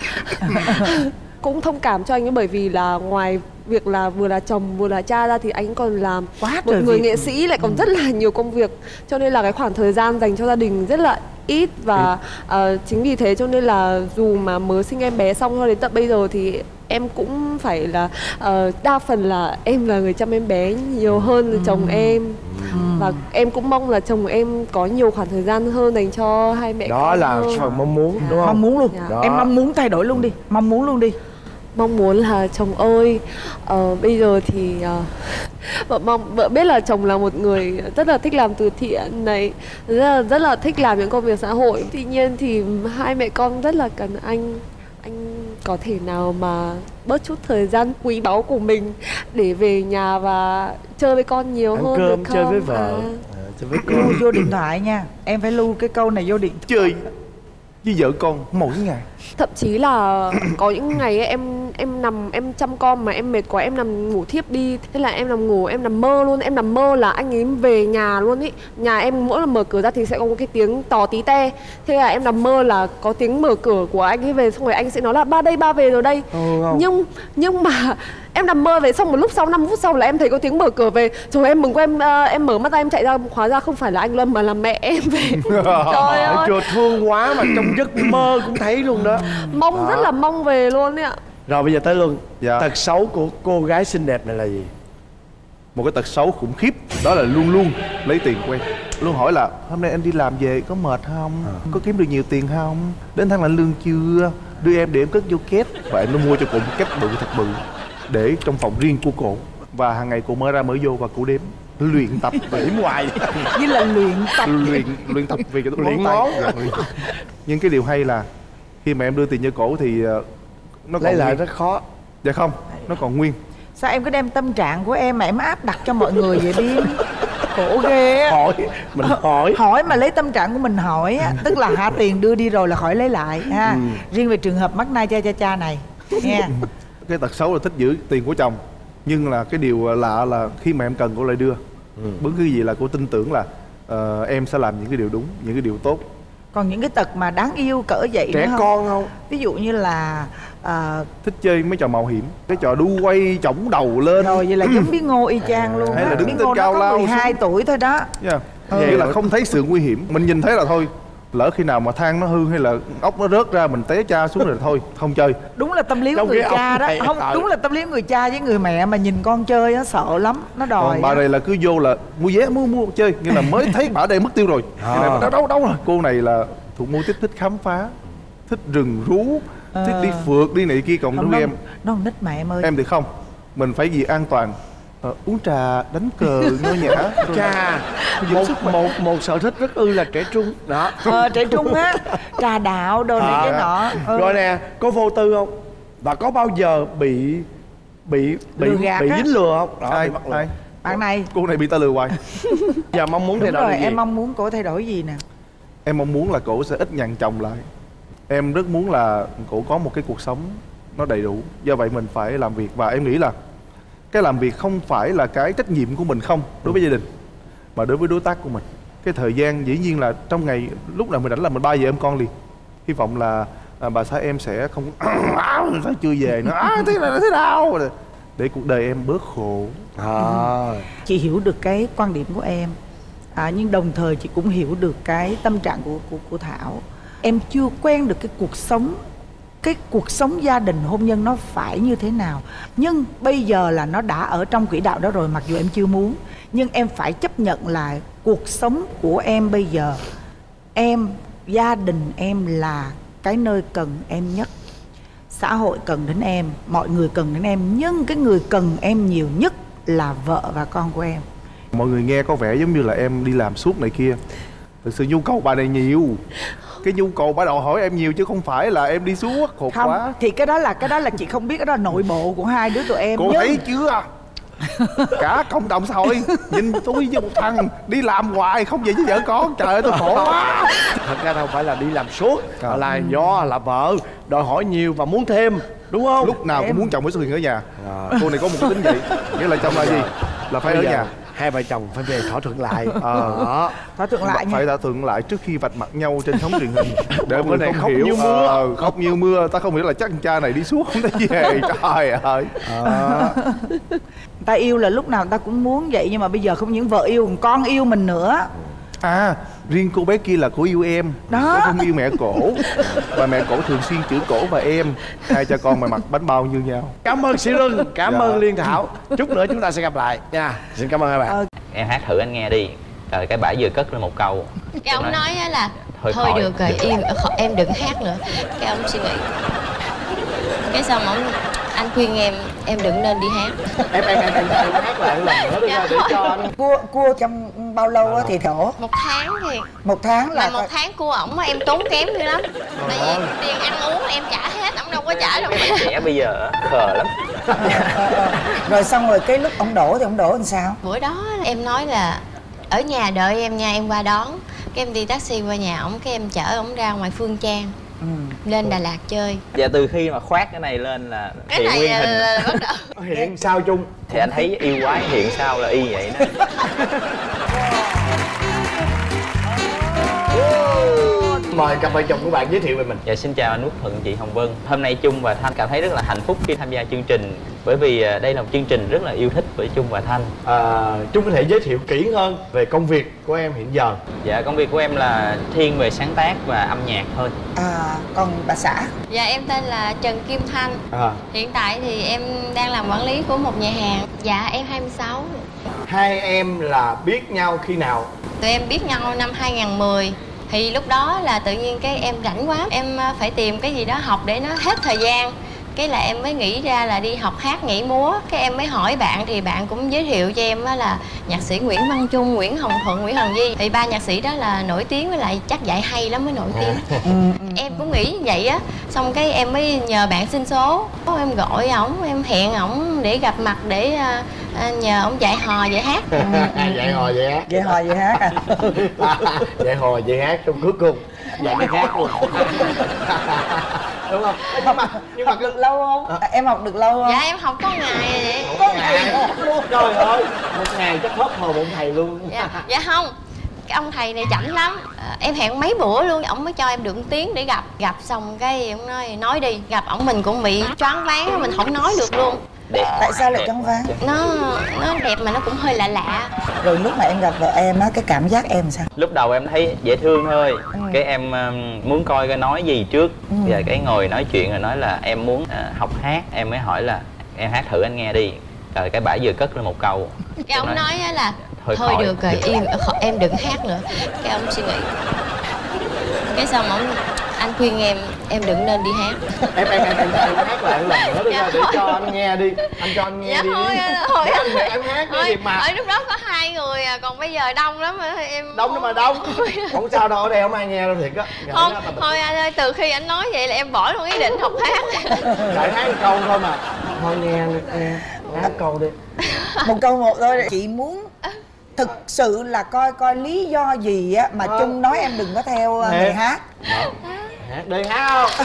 Cũng thông cảm cho anh ấy, bởi vì là ngoài việc là vừa là chồng vừa là cha ra thì anh còn làm Quá một trời người việc. nghệ sĩ, lại còn rất là nhiều công việc, cho nên là cái khoảng thời gian dành cho gia đình rất là ít. Và ờ, chính vì thế cho nên là dù mà mới sinh em bé xong cho đến tận bây giờ thì em cũng phải là ờ, đa phần là em là người chăm em bé nhiều hơn là chồng em. Và em cũng mong là chồng em có nhiều khoảng thời gian hơn dành cho hai mẹ Đó con là hơn. phần mong muốn đúng không? Mong muốn luôn. Dạ. Em mong muốn thay đổi luôn đi, mong muốn luôn đi. Mong muốn là chồng ơi, ờ, bây giờ thì uh, vợ mong vợ biết là chồng là một người rất là thích làm từ thiện này, rất là, rất là thích làm những công việc xã hội. Tuy nhiên thì hai mẹ con rất là cần anh. Anh có thể nào mà bớt chút thời gian quý báu của mình để về nhà và chơi với con nhiều Ăn hơn cơm, được không? chơi với vợ. À. À, chơi với Lưu con. vô điện thoại nha, em phải lưu cái câu này vô điện thoại. Chơi với vợ con mỗi ngày. Thậm chí là có những ngày ấy, em em nằm em chăm con mà em mệt quá, em nằm ngủ thiếp đi, thế là em nằm ngủ em nằm mơ luôn, em nằm mơ là anh ấy về nhà luôn ý. Nhà em mỗi lần mở cửa ra thì sẽ có một cái tiếng tò tí te, thế là em nằm mơ là có tiếng mở cửa của anh ấy về, xong rồi anh sẽ nói là ba đây, ba về rồi đây. Ừ, không? nhưng nhưng mà em nằm mơ về, xong một lúc sau năm phút sau là em thấy có tiếng mở cửa về, trời em mừng quá, em uh, em mở mắt ra em chạy ra, hóa ra không phải là anh Lâm mà là mẹ em về. Trời ơi, Trời thương quá mà trong giấc mơ cũng thấy luôn đó. mong Đó. rất là mong về luôn ấy ạ. Rồi bây giờ tới Luân. Dạ. Tật xấu của cô gái xinh đẹp này là gì? Một cái tật xấu khủng khiếp đó là luôn luôn lấy tiền của em. Luôn hỏi là hôm nay anh đi làm về có mệt không? Có kiếm được nhiều tiền không? Đến tháng lãnh lương chưa? Đưa em để em cất vô két. Và em nó mua cho cô một két bự thật bự để trong phòng riêng của cô. Và hàng ngày cô mở ra mở vô và cô đếm luyện tập và đếm hoài. Với là luyện tập. luyện luyện tập vì cái Luyện ngón tay. ngón. Dạ, luyện. Nhưng cái điều hay là khi mà em đưa tiền cho cổ thì ờ, nó còn Lấy lại nguyên. rất khó. Dạ không, nó còn nguyên. Sao em cứ đem tâm trạng của em mà em áp đặt cho mọi người vậy đi? Khổ ghê á. Hỏi, mình hỏi. Hỏi mà lấy tâm trạng của mình hỏi á, tức là hạ tiền đưa đi rồi là khỏi lấy lại ha. Riêng về trường hợp mắc nai cha cha cha này nha. Cái tật xấu là thích giữ tiền của chồng. Nhưng là cái điều lạ là khi mà em cần cô lại đưa. Bất cứ gì là cô tin tưởng là ờ, em sẽ làm những cái điều đúng, những cái điều tốt. Còn những cái tật mà đáng yêu cỡ vậy Trẻ nữa không? con không? Ví dụ như là à, Thích chơi mấy trò mạo hiểm, cái trò đu quay chổng đầu lên. rồi vậy là giống Bí Ngô y chang luôn. Hay là á. đứng Bí trên Ngô cao nó lao có mười hai xuống. tuổi thôi đó. Yeah. Ừ. Nghĩa là không thấy sự nguy hiểm. Mình nhìn thấy là thôi, lỡ khi nào mà than nó hư hay là ốc nó rớt ra mình té cha xuống rồi thôi, không chơi. Đúng là tâm lý của Trong người cái cha ông đó. này, Không, ờ. đúng là tâm lý của người cha với người mẹ mà nhìn con chơi á sợ lắm, nó đòi. Còn bà á. này là cứ vô là mua vé mua mua chơi, nghĩa là mới thấy bà đây mất tiêu rồi. À. Cái này đâu đâu đâu rồi. Cô này là thuộc mô típ thích khám phá, thích rừng rú, thích Ờ. đi phượt đi này kia. Còn Không, đối với nó, em, nó con nít mà em ơi. em thì không. Mình phải gì an toàn. Ờ, uống trà, đánh cờ, nho nhã. rồi- Chà, một, một, một sở thích rất ư là trẻ trung. Đó. Ờ, trẻ trung á, trà đạo đồ này À. cái nọ. Ừ. Rồi nè, có vô tư không? Và có bao giờ bị bị bị Lừa gạt bị á. dính lừa không? Đó, Ai, bị bắt lừa. ai? Bạn này, Cô này bị ta lừa hoài. Giờ mong muốn thay đúng đổi rồi, là gì? em mong muốn cổ thay đổi gì nè? Em mong muốn là cổ sẽ ít nhằn chồng lại. Em rất muốn là cổ có một cái cuộc sống nó đầy đủ. Do vậy mình phải làm việc. Và em nghĩ là cái làm việc không phải là cái trách nhiệm của mình không đối với gia đình, mà đối với đối tác của mình. Cái thời gian dĩ nhiên là trong ngày lúc nào mình rảnh là mình ba giờ em con liền. Hy vọng là à, bà xã em sẽ không phải chưa về nữa. À, thế là thế nào để cuộc đời em bớt khổ. À. Chị hiểu được cái quan điểm của em, à, nhưng đồng thời chị cũng hiểu được cái tâm trạng của của của Thảo. Em chưa quen được cái cuộc sống cái cuộc sống gia đình hôn nhân nó phải như thế nào. Nhưng bây giờ là nó đã ở trong quỹ đạo đó rồi, mặc dù em chưa muốn, nhưng em phải chấp nhận là cuộc sống của em bây giờ, em, gia đình em là cái nơi cần em nhất. Xã hội cần đến em, mọi người cần đến em, nhưng cái người cần em nhiều nhất là vợ và con của em. Mọi người nghe có vẻ giống như là em đi làm suốt này kia. Thực sự nhu cầu bà này nhiều. Cái nhu cầu bà đòi hỏi em nhiều chứ không phải là em đi suốt khổ Không, quá. thì cái đó là cái đó là chị không biết, cái đó là nội bộ của hai đứa tụi em. Cô nhưng... thấy chưa? Cả cộng đồng xã hội nhìn tôi với một thằng đi làm hoài không về với vợ con, trời ơi tôi khổ quá. Thật ra đâu phải là đi làm suốt, à. mà là do là vợ đòi hỏi nhiều và muốn thêm, đúng không? Lúc nào em... cũng muốn chồng phải xuất hiện ở nhà. à. Cô này có một cái tính vậy, nghĩa là chồng là gì? Là phải ở nhà. Hai vợ chồng phải về thỏa thuận lại. Ờ đó. Thỏa thuận lại nha. Phải thỏa thuận lại trước khi vạch mặt nhau trên sóng truyền hình. Để mọi người không khóc hiểu. như mưa. Ờ, khóc như mưa. Ta không hiểu là chắc cha này đi suốt không thấy về. Trời ơi. À. Người ta yêu là lúc nào người ta cũng muốn vậy, nhưng mà bây giờ không những vợ yêu, còn con yêu mình nữa. À, riêng cô bé kia là cô yêu em đó, nó không yêu mẹ cổ. Và mẹ cổ thường xuyên chửi cổ và em. Hai cha con mà mặc bánh bao như nhau. Cảm ơn Sĩ Luân, cảm Dạ. ơn Liên Thảo. Chút nữa chúng ta sẽ gặp lại nha. Xin cảm ơn hai bạn. ờ, Em hát thử anh nghe đi. Rồi cái bả vừa cất lên một câu. Cái ông nói á là thôi, thôi khỏi. được rồi, im, em đừng hát nữa. Cái ông suy nghĩ. Cái xong ông anh khuyên em em đừng nên đi hát. Em em em em em hát lại lần nữa đi Dạ để thôi. cho anh. cua cua trong bao lâu á thì thổ? Một tháng thì Một tháng là mà một tháng cua ổng mà em tốn kém dữ lắm. Tại vì tiền ăn uống em trả hết, ổng đâu có trả đâu. Bạn trẻ bây giờ khờ lắm. rồi xong rồi cái lúc ông đổ thì ông đổ làm sao? Bữa đó em nói là ở nhà đợi em nha, em qua đón. Cái em đi taxi qua nhà ổng, cái em chở ổng ra ngoài Phương Trang. Ừ. Lên Đà Lạt chơi. Và từ khi mà khoát cái này lên là Cái hiện này nguyên là, hình. là, là bắt đầu. Hiện sao chung? Thì anh thấy yêu quái hiện sao là y vậy đó. Mời cặp vợ chồng của bạn giới thiệu về mình. Dạ xin chào anh Quốc Thuận, chị Hồng Vân. Hôm nay Trung và Thanh cảm thấy rất là hạnh phúc khi tham gia chương trình, bởi vì đây là một chương trình rất là yêu thích với Trung và Thanh. À, Trung có thể giới thiệu kỹ hơn về công việc của em hiện giờ? Dạ công việc của em là thiên về sáng tác và âm nhạc thôi. À, còn bà xã? Dạ em tên là Trần Kim Thanh. À. Hiện tại thì em đang làm quản lý của một nhà hàng. Dạ em hai mươi sáu. Hai em là biết nhau khi nào? Tụi em biết nhau năm hai nghìn mười. Thì lúc đó là tự nhiên cái em rảnh quá, em phải tìm cái gì đó học để nó hết thời gian. Cái là em mới nghĩ ra là đi học hát nhảy múa. Cái em mới hỏi bạn thì bạn cũng giới thiệu cho em là nhạc sĩ Nguyễn Văn Trung, Nguyễn Hồng Thuận, Nguyễn Hồng Di. Thì ba nhạc sĩ đó là nổi tiếng, với lại chắc dạy hay lắm mới nổi tiếng. Em cũng nghĩ như vậy á. Xong cái em mới nhờ bạn xin số. Em gọi ổng, em hẹn ổng để gặp mặt để uh, nhờ ổng dạy hò dạy hát. Dạy hò dạy hát. Dạy hò dạy hát à? Dạy hò dạy hát trong cuối cùng dạy cái hát luôn. Đúng không? Nhưng mà nhưng mà Học được lâu không? À, em học được lâu không? Dạ em học có ngày vậy. có ngày luôn. Trời ơi, một ngày chắc hết hồn một thầy luôn. Dạ, dạ không. Cái ông thầy này chảnh lắm. À, em hẹn mấy bữa luôn, ổng mới cho em được một tiếng để gặp. Gặp xong cái ông nói nói đi. Gặp ổng mình cũng bị choáng váng, mình không nói được luôn. Đẹp. Tại sao lại choáng váng? Nó nó đẹp mà nó cũng hơi lạ lạ. Rồi lúc mà em gặp vợ em á, cái cảm giác em sao? Lúc đầu em thấy dễ thương thôi. Ừ. Cái em um, muốn coi cái nói gì trước. Ừ. Và cái ngồi nói chuyện rồi nói là em muốn uh, học hát. Em mới hỏi là em hát thử anh nghe đi. Rồi cái bả vừa cất lên một câu. Cái ông nói á là thôi, thôi khỏi. được rồi, im, em đừng hát nữa. Cái ông suy nghĩ. Cái xong ông anh khuyên em em đừng nên đi hát. Em em em em, em hát lại lần nữa đi Dạ để thôi. cho anh nghe đi. Anh cho anh nghe Dạ đi. thôi, thôi Em, em hát đi thôi, thì mà. ở lúc đó có hai người à, còn bây giờ đông lắm rồi em. Đông nhưng mà đông. Không sao đâu, ở đây không ai nghe đâu thiệt á. Không, thôi anh ơi, từ khi anh nói vậy là em bỏ luôn ý định học hát. Lại hát một câu thôi mà. Thôi nghe nghe hát câu đi. Một câu một thôi. Chị muốn thực sự là coi coi lý do gì á mà à. Trung nói em đừng có theo người hát. Đó. Hát đi, hát không?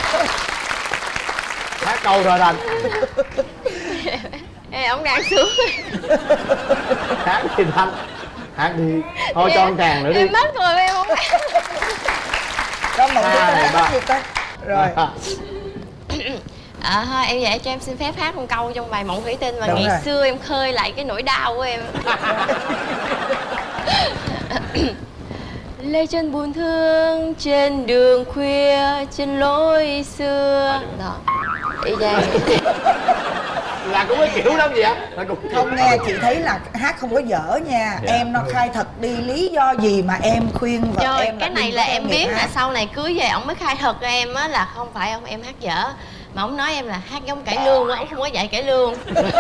Hát câu rồi Thành. Ê, ông đang sướng. Hát đi Thành. Hát đi. Thôi cho anh tràng nữa đi. Em mất rồi em không hát. Đó mọi người Hai, ba. hát gì coi. Rồi. À, thôi em vậy cho em xin phép hát một câu trong bài Mộng Thủy Tinh và Đúng ngày rồi. xưa em khơi lại cái nỗi đau của em. lê chân buồn thương trên đường khuya trên lối xưa. Đó, y chang. Là cũng cái kiểu lắm vậy á? Là cũng Không nghe, chị thấy là hát không có dở nha. Dạ. Em nó khai thật đi, lý do gì mà em khuyên vợ Trời, em cái đi này với là em em nghiệp biết là hát? sau này cưới về ổng mới khai thật cho em á, là không phải ông em hát dở. Mà ông nói em là hát giống cải lương á, ông không có dạy cải lương.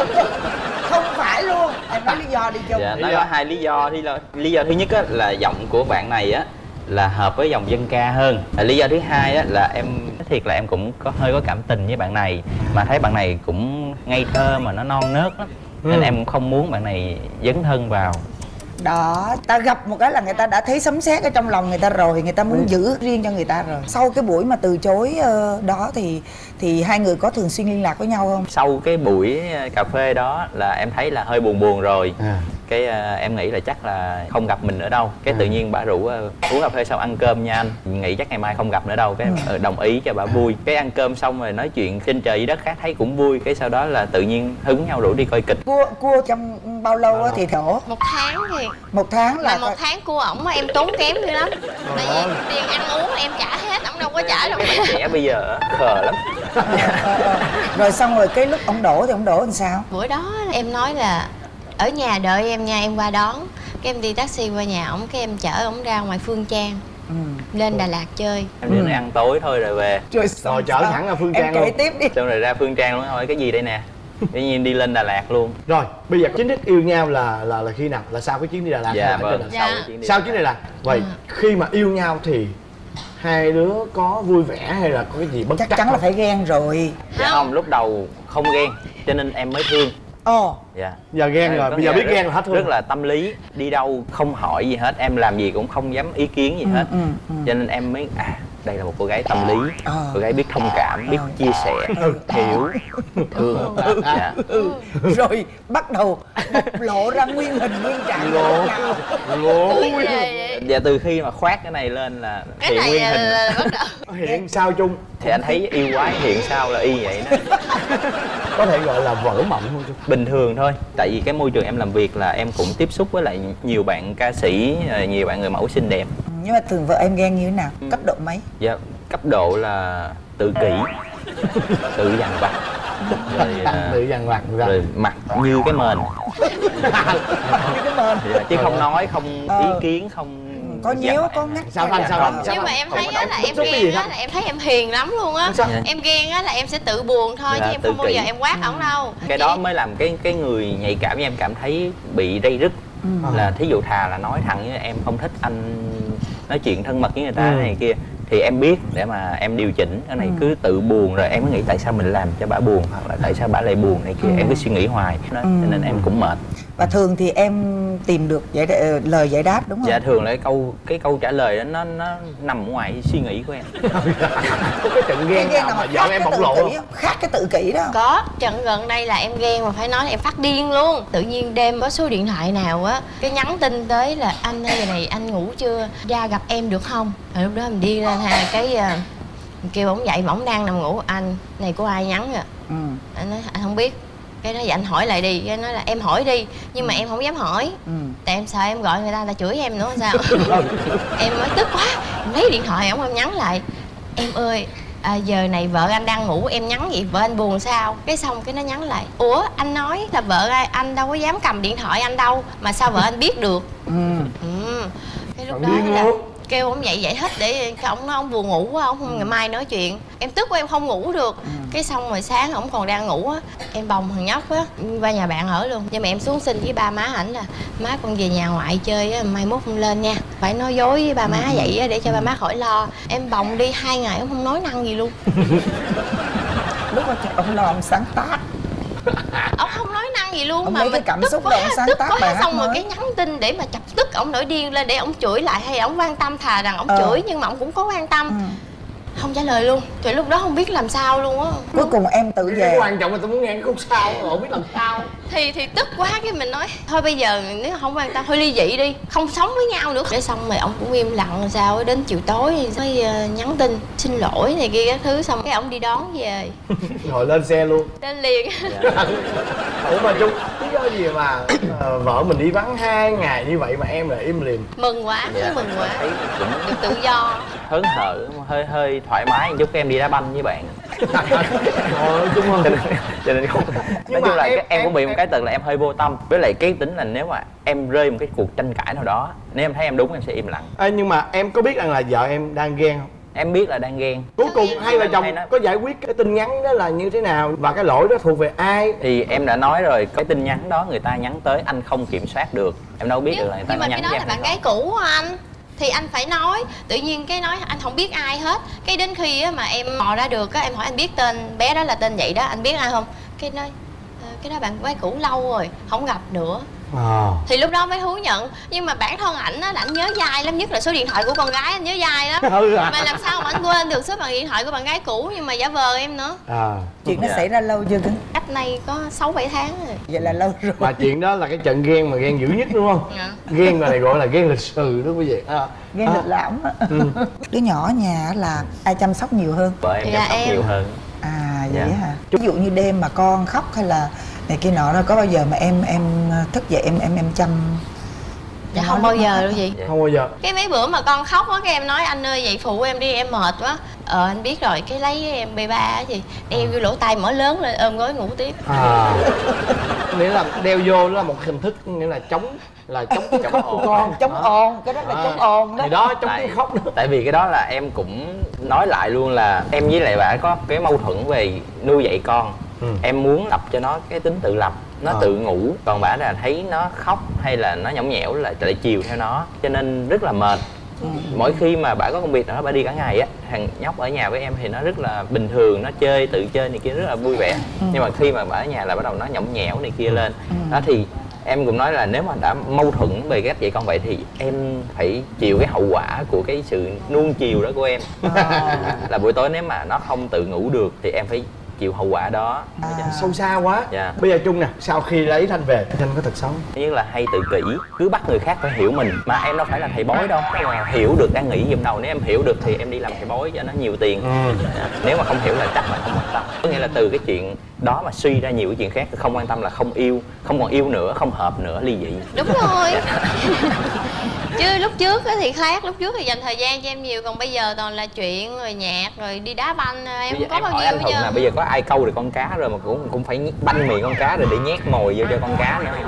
Không phải luôn. Em nói lý do đi chung. Dạ, nó có hai lý do. Lý do lý do thứ nhất á, là giọng của bạn này á là hợp với dòng dân ca hơn. À, lý do thứ hai á, là em nói thiệt là em cũng có hơi có cảm tình với bạn này, mà thấy bạn này cũng ngây thơ mà nó non nớt lắm, nên Ừ. em cũng không muốn bạn này dấn thân vào. Đó, ta gặp một cái là người ta đã thấy sấm sét ở trong lòng người ta rồi, người ta muốn giữ riêng cho người ta rồi. Sau cái buổi mà từ chối ờ, đó thì thì hai người có thường xuyên liên lạc với nhau không? Sau cái buổi cà phê đó là em thấy là hơi buồn buồn rồi. À. Cái uh, em nghĩ là chắc là không gặp mình nữa đâu. Cái À. tự nhiên bà rủ uh, uống cà phê xong ăn cơm nha anh. Nghĩ chắc ngày mai không gặp nữa đâu. Cái uh, đồng ý cho bà vui. Cái ăn cơm xong rồi nói chuyện trên trời dưới đất khác thấy cũng vui. Cái sau đó là tự nhiên hứng nhau rủ đi coi kịch. Cua cua trong bao lâu á thì thổ? Một tháng thì Một tháng là mà một tháng cua ổng mà em tốn kém dữ lắm. Tại vì tiền ăn uống em trả hết, ổng đâu có trả đâu. Bạn trẻ bây giờ khờ lắm. Ờ, ờ. Rồi xong rồi cái lúc ông đổ thì ông đổ làm sao? Bữa đó em nói là ở nhà đợi em nha, em qua đón. Cái em đi taxi qua nhà ổng, cái em chở ổng ra ngoài Phương Trang, Ừ. lên Đà Lạt chơi. Em đi ăn tối thôi rồi về. Rồi, Rồi chở sao? thẳng ra Phương Em Trang kể luôn. tiếp đi. Xong rồi ra Phương Trang luôn, hỏi cái gì đây nè. Tự nhiên đi lên Đà Lạt luôn. Rồi, bây giờ chính thức yêu nhau là là là khi nào? Là sau cái chuyến đi Đà Lạt? hay Dạ là ở trên vâng, Đà sau Lạt? cái chuyến đi Sau Đà chuyến Lạt. đi Đà Lạt. Vậy khi mà yêu nhau thì hai đứa có vui vẻ hay là có cái gì bất Chắc trắc chắn là không? phải ghen rồi. Dạ không, lúc đầu không ghen cho nên em mới thương. Ồ. Dạ. Giờ ghen rồi, Có bây giờ nghĩa biết là ghen là hết rất, thương. rất là tâm lý, đi đâu không hỏi gì hết, em làm gì cũng không dám ý kiến gì hết. ừ, ừ. Cho nên em mới à đây là một cô gái tâm lý, Ờ. cô gái biết thông cảm, biết Ờ. chia sẻ, hiểu, thương. Dạ. Rồi bắt đầu bộc lộ ra nguyên hình nguyên trạng của Lộ. lúc nào. Lố. Ui, về, về. Và từ khi mà khoác cái này lên là Cái hiện này nguyên là, hình, là bắt đầu. Hiện sao chung? thì anh thấy yêu quái hiện sao là y vậy đó. Có thể gọi là vỡ mộng không chung? Bình thường thôi, tại vì cái môi trường em làm việc là em cũng tiếp xúc với lại nhiều bạn ca sĩ, nhiều bạn người mẫu xinh đẹp. Nhưng mà thường vợ em ghen như thế nào? Cấp độ mấy? Dạ, cấp độ là tự kỷ, tự dằn vặt, rồi, à, Tự dằn vặt ra. rồi mặt như cái mền. Như cái mền. Dạ, chứ không nói, không Ờ. ý kiến, không Có dặn nhéo, vặt có em. ngắt. Sao Thanh, sao Dạ. Thanh? Sao Nhưng mà Thanh? em Không thấy có á động là tiếp em xúc cái ghen gì á không? là em thấy em hiền lắm luôn á. Sao? Em ghen á là em sẽ tự buồn thôi, Dạ, chứ em tự không bao giờ kỷ. em quát ổng đâu. Cái đó mới làm cái cái người nhạy cảm như em cảm thấy bị rây rứt. Là thí dụ thà là nói thẳng với em không thích anh nói chuyện thân mật với người ta Ừ. này kia, thì em biết để mà em điều chỉnh. Cái này cứ tự buồn rồi em mới nghĩ tại sao mình làm cho bả buồn, hoặc là tại sao bả lại buồn này kia, em cứ suy nghĩ hoài đó, cho nên em cũng mệt. Và thường thì em tìm được giải đ- lời giải đáp đúng không? Dạ thường là cái câu cái câu trả lời đó nó nó nằm ở ngoài suy nghĩ của em. Có cái trận Cái ghen ghen nào nào mà mà vợ khác em cái bộc tự lộ kỷ không? không? Khác cái tự kỷ đó. Có, trận gần đây là em ghen mà phải nói là em phát điên luôn. Tự nhiên đêm có số điện thoại nào á, cái nhắn tin tới là anh ơi giờ này anh ngủ chưa, ra gặp em được không? Rồi lúc đó mình đi lên ha, cái uh, kêu ổng dậy mà ổng đang nằm ngủ. Anh, này của ai nhắn à? Ừ. Anh nói anh không biết. Cái đó vậy anh hỏi lại đi. Cái nói là em hỏi đi, nhưng mà em không dám hỏi. Ừ. Tại em sợ em gọi người ta, người ta chửi em nữa sao. Em mới tức quá, em lấy điện thoại ổng, em nhắn lại: em ơi, à, giờ này vợ anh đang ngủ, em nhắn vậy vợ anh buồn sao? Cái xong cái nó nhắn lại: ủa anh nói là vợ anh đâu có dám cầm điện thoại anh đâu, mà sao vợ anh biết được? Ừ. Ừ. Cái lúc Còn đó điên là luôn. kêu ông dậy giải thích để cái ông nói ông buồn ngủ quá, ông không ngày mai nói chuyện. Em tức quá em không ngủ được. Cái xong rồi sáng ổng còn đang ngủ á, em bồng thằng nhóc á qua nhà bạn ở luôn. Nhưng mà em xuống xin với ba má ảnh là má con về nhà ngoại chơi á, mai mốt không lên nha. Phải nói dối với ba má vậy á để cho ba má khỏi lo. Em bồng đi hai ngày ông không nói năng gì luôn. Lúc đó ông lo ông sáng tác. Ông không nói năng gì luôn. Ông mà lấy cái mình cảm tức xúc quá, để ông sáng tức tác quá. bài hát Xong rồi mới. cái nhắn tin để mà chọc tức ổng nổi điên lên để ổng chửi lại, hay ổng quan tâm thà rằng ổng Ờ. chửi nhưng mà ổng cũng có quan tâm. Ừ. không trả lời luôn. Thì lúc đó không biết làm sao luôn á. Cuối cùng em tự về. Cái quan trọng là tôi muốn nghe cái khúc sau, không biết làm sao. Thì thì tức quá cái mình nói thôi bây giờ nếu không quan tâm thôi ly dị đi, không sống với nhau nữa. Để xong rồi ông cũng im lặng làm sao. Đến chiều tối mới uh, nhắn tin xin lỗi này kia các thứ, xong cái ông đi đón về. Rồi lên xe luôn. Lên liền. Ủa mà Trung, lý do gì mà uh, vợ mình đi vắng hai ngày như vậy mà em lại im lìm? Mừng quá, Dạ. mừng quá. Thấy cũng Được tự do. hớn hở, hơi hơi thoải mái một chút, em đi đá banh với bạn. Rồi Trung ơi. cho nên, cho nên không. Nhưng Nói mà chung là em- em, em cũng bị em- một cái tật là em hơi vô tâm. Với lại cái tính là nếu mà em rơi một cái cuộc tranh cãi nào đó, nếu em thấy em đúng em sẽ im lặng. Ê, nhưng mà em có biết rằng là vợ em đang ghen không? Em biết là đang ghen. Cuối cùng hai vợ chồng Hay nói- có giải quyết cái tin nhắn đó là như thế nào và cái lỗi đó thuộc về ai? Thì em đã nói rồi, cái tin nhắn đó người ta nhắn tới anh không kiểm soát được. Em đâu biết được là người ta Nhưng mà nhắn cái đó với là em bạn hay gái cũ của anh, thì anh phải nói. Tự nhiên cái nói anh không biết ai hết. Cái đến khi á mà em mò ra được á, em hỏi anh biết tên bé đó là tên vậy đó, anh biết ai không? Cái nói "Ờ, cái đó bạn gái cũ lâu rồi không gặp nữa." À. Thì lúc đó mới thú nhận. Nhưng mà bản thân ảnh á là anh nhớ dai lắm, nhất là số điện thoại của con gái anh nhớ dai lắm. Ừ à. Mà làm sao mà anh quên được số bằng điện thoại của bạn gái cũ nhưng mà giả vờ em nữa. À. Chuyện nó Dạ. xảy ra lâu chưa cưng? Cách nay có sáu bảy tháng rồi. Vậy là lâu rồi. Mà chuyện đó là cái trận ghen mà ghen dữ nhất đúng không? Dạ. Ghen mà này gọi là ghen lịch sử đó quý vị. À. Ghen lịch lãm á. Đứa nhỏ ở nhà là ai chăm sóc nhiều hơn? vợ em Thì chăm là sóc em. nhiều hơn. À vậy Dạ. hả? Ví dụ như đêm mà con khóc hay là này kia nọ đó, có bao giờ mà em em thức dậy em em em chăm? Dạ em không nói bao lúc đó giờ khóc đâu chị. Không bao giờ. Cái mấy bữa mà con khóc á, cái em nói anh ơi vậy phụ em đi em mệt quá. Ờ anh biết rồi, cái lấy em bê ba á chị, đeo vô lỗ tai mở lớn lên ôm gối ngủ tiếp. À. Nghĩa là đeo vô đó là một hình thức, nghĩa là chống là chống cái khóc của con. Chống À. ồn, cái đó là À. chống ồn đó. Thì đó chống Tại- cái khóc đó. Tại vì cái đó là em cũng nói lại luôn là em với lại bà có cái mâu thuẫn về nuôi dạy con. Ừ. Em muốn tập cho nó cái tính tự lập, nó À. tự ngủ. Còn bà là thấy nó khóc hay là nó nhõng nhẽo là lại chiều theo nó, cho nên rất là mệt. Mỗi khi mà bà có công việc nào đó bà đi cả ngày á, thằng nhóc ở nhà với em thì nó rất là bình thường, nó chơi tự chơi này kia rất là vui vẻ. Nhưng mà khi mà bà ở nhà là bắt đầu nó nhõng nhẽo này kia lên. Đó thì em cũng nói là nếu mà đã mâu thuẫn về cách dạy con vậy thì em phải chịu cái hậu quả của cái sự nuông chiều đó của em. Là buổi tối nếu mà nó không tự ngủ được thì em phải chịu hậu quả đó. À. Sâu xa quá. Dạ. Bây giờ Trung nè, sau khi lấy Thanh về, Thanh có thật xấu. Thứ nhất là hay tự kỷ, cứ bắt người khác phải hiểu mình. Mà em đâu phải là thầy bói đâu, mà hiểu được đang nghĩ giùm đầu. Nếu em hiểu được thì em đi làm thầy bói cho nó nhiều tiền. Ừ. Dạ. Nếu mà không hiểu là chắc là không quan tâm. Có nghĩa là từ cái chuyện đó mà suy ra nhiều cái chuyện khác. Không quan tâm là không yêu, không còn yêu nữa, không hợp nữa, ly dị. Đúng rồi. Chứ lúc trước á thì khác, lúc trước thì dành thời gian cho em nhiều, còn bây giờ toàn là chuyện rồi nhạc rồi đi đá banh em Bây giờ không có em bao hỏi nhiêu anh Thuận chứ. là bây giờ có ai câu được con cá rồi mà cũng cũng phải banh miệng con cá rồi để nhét mồi vô cho con cá nữa.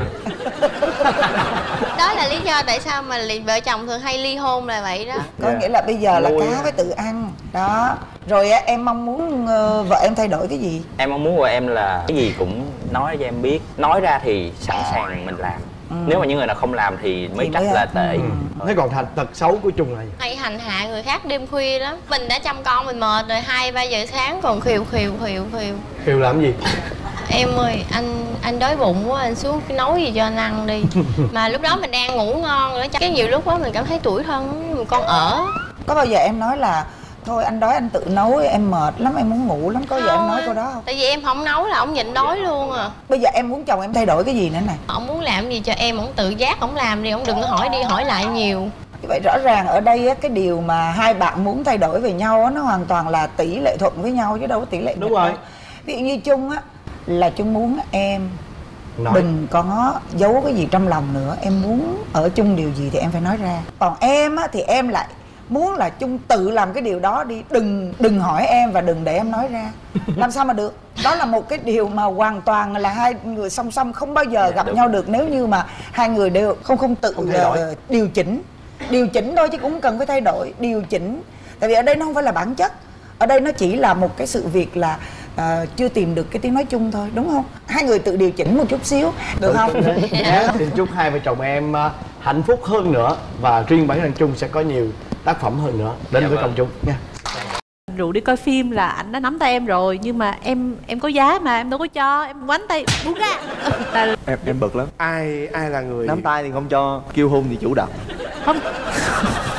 Đó là lý do tại sao mà li- vợ chồng thường hay ly hôn là vậy đó. Có nghĩa là bây giờ là Nuôi. cá phải tự ăn đó. Rồi á, em mong muốn ờ, vợ em thay đổi cái gì? Em mong muốn của em là cái gì cũng nói cho em biết. Nói ra thì sẵn sàng mình làm. Nếu mà những người nào không làm thì mới Thì trách mới- là tệ. ừ. Thế còn thành tật xấu của Trung là gì? Hay hành hạ người khác đêm khuya lắm. Mình đã chăm con mình mệt rồi, hai ba giờ sáng còn khều khều khều khều. Khiêu làm gì? Em ơi, anh anh đói bụng quá, anh xuống cái nấu gì cho anh ăn đi. Mà lúc đó mình đang ngủ ngon nữa, cái nhiều lúc quá mình cảm thấy tủi thân, mình con ở. Có bao giờ em nói là thôi anh đói anh tự nấu, em mệt lắm em muốn ngủ lắm, có bao giờ em nói câu đó không? Tại vì em không nấu là ông nhịn đói luôn à. Bây giờ em muốn chồng em thay đổi cái gì nữa nè? Ông muốn làm gì cho em, ông tự giác ông làm đi, ông đừng có hỏi đi hỏi lại nhiều. Như vậy rõ ràng ở đây á, cái điều mà hai bạn muốn thay đổi về nhau á, nó hoàn toàn là tỷ lệ thuận với nhau chứ đâu có tỷ lệ Đúng nghịch rồi. đâu. Ví dụ như Trung á là Trung muốn em Nói. đừng có giấu cái gì trong lòng nữa, em muốn ở chung điều gì thì em phải nói ra. Còn em á thì em lại muốn là Trung tự làm cái điều đó đi, đừng đừng hỏi em và đừng để em nói ra. Làm sao mà được? Đó là một cái điều mà hoàn toàn là hai người song song không bao giờ Dạ, gặp đúng. nhau được nếu như mà hai người đều không không tự Không thay đổi. ờ, điều chỉnh. Điều chỉnh thôi chứ cũng không cần phải thay đổi, điều chỉnh. Tại vì ở đây nó không phải là bản chất. Ở đây nó chỉ là một cái sự việc là ờ, chưa tìm được cái tiếng nói chung thôi, đúng không? Hai người tự điều chỉnh một chút xíu, được không? Dạ, thì chúc hai vợ chồng em uh, hạnh phúc hơn nữa và riêng bản thân Trung sẽ có nhiều tác phẩm hơn nữa đến Dạ với vâng. công chúng nha. Rủ đi coi phim là anh đã nắm tay em rồi, nhưng mà em em có giá mà em đâu có cho, em quánh tay buông ra. Là Em em bực lắm. Ai ai là người Nắm tay thì không cho, kêu hôn thì chủ động. không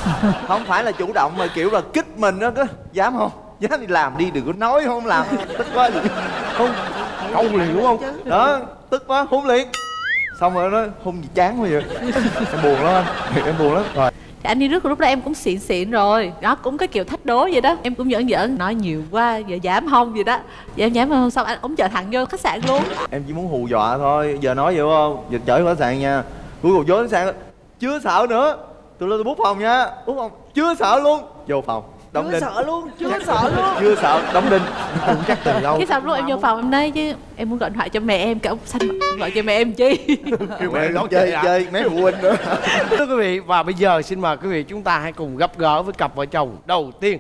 Không phải là chủ động mà kiểu là kích mình đó, cứ dám không, dám đi làm đi, đừng có nói không làm, tức quá gì không, câu liền đúng không? đó tức quá hôn liền, xong rồi nó hôn gì chán quá vậy. Em buồn lắm anh, em buồn lắm. Rồi Thì anh đi rước lúc đó em cũng xịn xịn rồi. Đó cũng cái kiểu thách đố vậy đó. Em cũng giỡn giỡn, nói nhiều quá, giờ dám không gì đó. Giờ em dám không, xong anh ống chờ thẳng vô khách sạn luôn. em chỉ muốn hù dọa thôi, giờ nói vậy không? Giờ chở khách sạn nha. Cuối cùng vô khách sạn, chưa sợ nữa. Tôi lên tôi bút phòng nha, bút phòng, chưa sợ luôn. Vô phòng, đóng Chưa đinh. sợ luôn, chưa sợ luôn. Chưa sợ, đóng đinh. Chắc từ lâu. Cái xong lúc em vô phòng em nói chứ em muốn gọi điện thoại cho mẹ em, cái ông xanh mặt gọi cho mẹ em chi. Kêu mẹ Mẹ đón chơi, chơi chơi mấy phụ huynh nữa. Thưa quý vị, và bây giờ xin mời quý vị chúng ta hãy cùng gặp gỡ với cặp vợ chồng đầu tiên.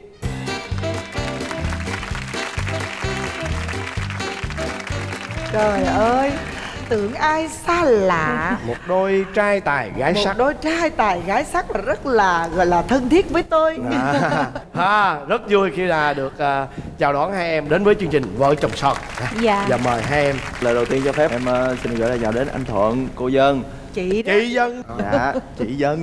Trời ơi, tưởng ai xa lạ. Một đôi trai tài gái Một sắc. đôi trai tài gái sắc là rất là gọi là thân thiết với tôi. À, à, rất vui khi là được uh, chào đón hai em đến với chương trình Vợ Chồng Son. Dạ. Và mời hai em. Lời đầu tiên cho phép em uh, xin gửi lời chào đến anh Thuận, cô Dân. Chị đó. Chị Dân. Dạ, chị Dân.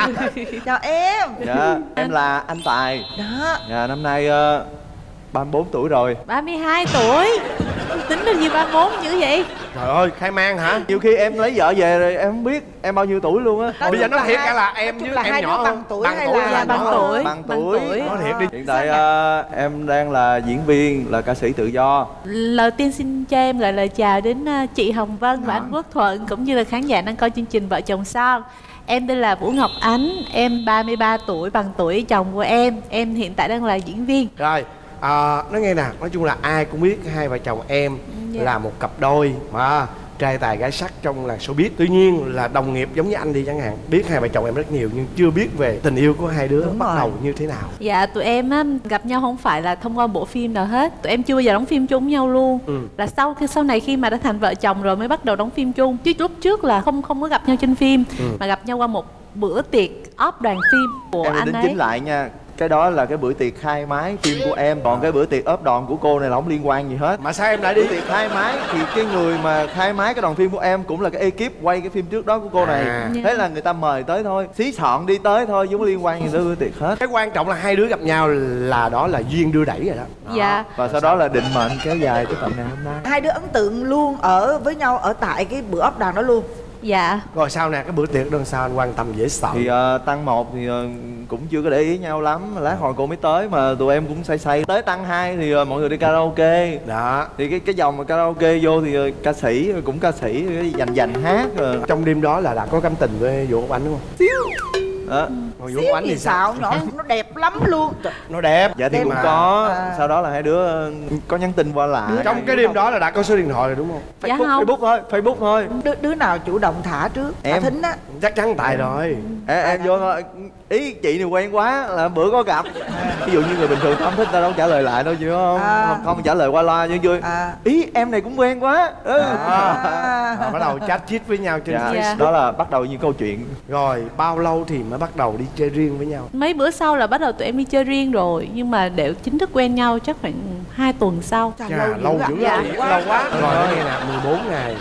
Chào em. Dạ, em là anh Tài. Đó. Dạ, năm nay uh, ba mươi bốn tuổi rồi. ba mươi hai tuổi. Tính được gì ba mươi bốn dữ vậy? Trời ơi, khai mang hả? Nhiều khi em lấy vợ về rồi em không biết em bao nhiêu tuổi luôn á. Bây giờ nói thiệt hai- ra là em nói chung với là em hai nhỏ đứa hơn. bằng tuổi hay là- Dạ, bằng nhỏ hơn. tuổi. Bằng Bằng tuổi. tuổi. Nói thiệt đi. Hiện tại uh, em đang là diễn viên, là ca sĩ tự do. Đầu tiên xin cho em gửi lời chào đến uh, chị Hồng Vân và anh Quốc Thuận cũng như là khán giả đang coi chương trình Vợ Chồng Son. Em tên là Vũ Ngọc Ánh, em ba mươi ba tuổi, bằng tuổi chồng của em. Em hiện tại đang là diễn viên. Rồi, à, nói nghe nè, nói chung là ai cũng biết hai vợ chồng em Dạ. là một cặp đôi mà trai tài gái sắc trong làng showbiz. Tuy nhiên là đồng nghiệp giống như anh đi chẳng hạn, biết hai vợ chồng em rất nhiều nhưng chưa biết về tình yêu của hai đứa Đúng bắt rồi. đầu như thế nào. Dạ, tụi em á, gặp nhau không phải là thông qua bộ phim nào hết. Tụi em chưa bao giờ đóng phim chung với nhau luôn. Ừ. Là sau khi sau này khi mà đã thành vợ chồng rồi mới bắt đầu đóng phim chung. Chứ lúc trước là không không có gặp nhau trên phim, Ừ. mà gặp nhau qua một bữa tiệc off đoàn phim của Em anh đính ấy. chính lại nha. Cái đó là cái bữa tiệc khai mái phim của em. Còn cái bữa tiệc ốp đòn của cô này là không liên quan gì hết. Mà sao em lại đi? Bữa tiệc khai mái thì cái người mà khai mái cái đoàn phim của em cũng là cái ekip quay cái phim trước đó của cô này. À. Thế là người ta mời tới thôi, xí xọn đi tới thôi, chứ không có liên quan gì tới bữa tiệc hết. Cái quan trọng là hai đứa gặp nhau là đó là duyên đưa đẩy rồi đó. Dạ. Và sau đó là định mệnh kéo dài tới tận ngày hôm nay. Hai đứa ấn tượng luôn ở với nhau ở tại cái bữa ốc đàn đó luôn. Dạ. Rồi sao nè, cái bữa tiệc đó sao anh quan tâm dễ sợ? Thì uh, tăng một thì uh, cũng chưa có để ý nhau lắm. Lát hồi cô mới tới mà tụi em cũng say say. Tới tăng hai thì uh, mọi người đi karaoke. Đó. Thì cái cái dòng mà karaoke vô thì uh, ca sĩ cũng ca sĩ dành dành hát rồi. Trong đêm đó là đã có cảm tình với Vũ Ngọc Ánh đúng không? Đó. Còn Vũ Xíu Ngọc Ánh thì thì sao? xạo nhỏ nó đẹp lắm luôn. Nó đẹp. Dạ thì Đẹp cũng mà. có. À. Sau đó là hai đứa uh, có nhắn tin qua lại. Trong cái đêm đó là đã có số điện thoại rồi đúng không? Dạ Facebook, không. Facebook thôi, Facebook thôi. Đứa, đứa nào chủ động thả trước? Em. Thả Thính á. Chắc chắn Tài rồi. Ê, em vô thôi. Ý chị này quen quá là bữa có gặp. Ví dụ như người bình thường không thích ta đâu trả lời lại đâu chứ không. À. Không, không trả lời qua loa chứ vui. À. Ý em này cũng quen quá. Ừ. À, à, bắt đầu chat chít với nhau trên Dạ. Facebook. Dạ. Đó là bắt đầu những câu chuyện. Rồi bao lâu thì mới bắt đầu đi chơi riêng với nhau? Mấy bữa sau là bắt đầu tụi em đi chơi riêng rồi. Nhưng mà để chính thức quen nhau chắc khoảng hai tuần sau. Chà, Chà, lâu dữ Dạ. rồi, lâu quá. Rồi nói nghe nè, mười bốn ngày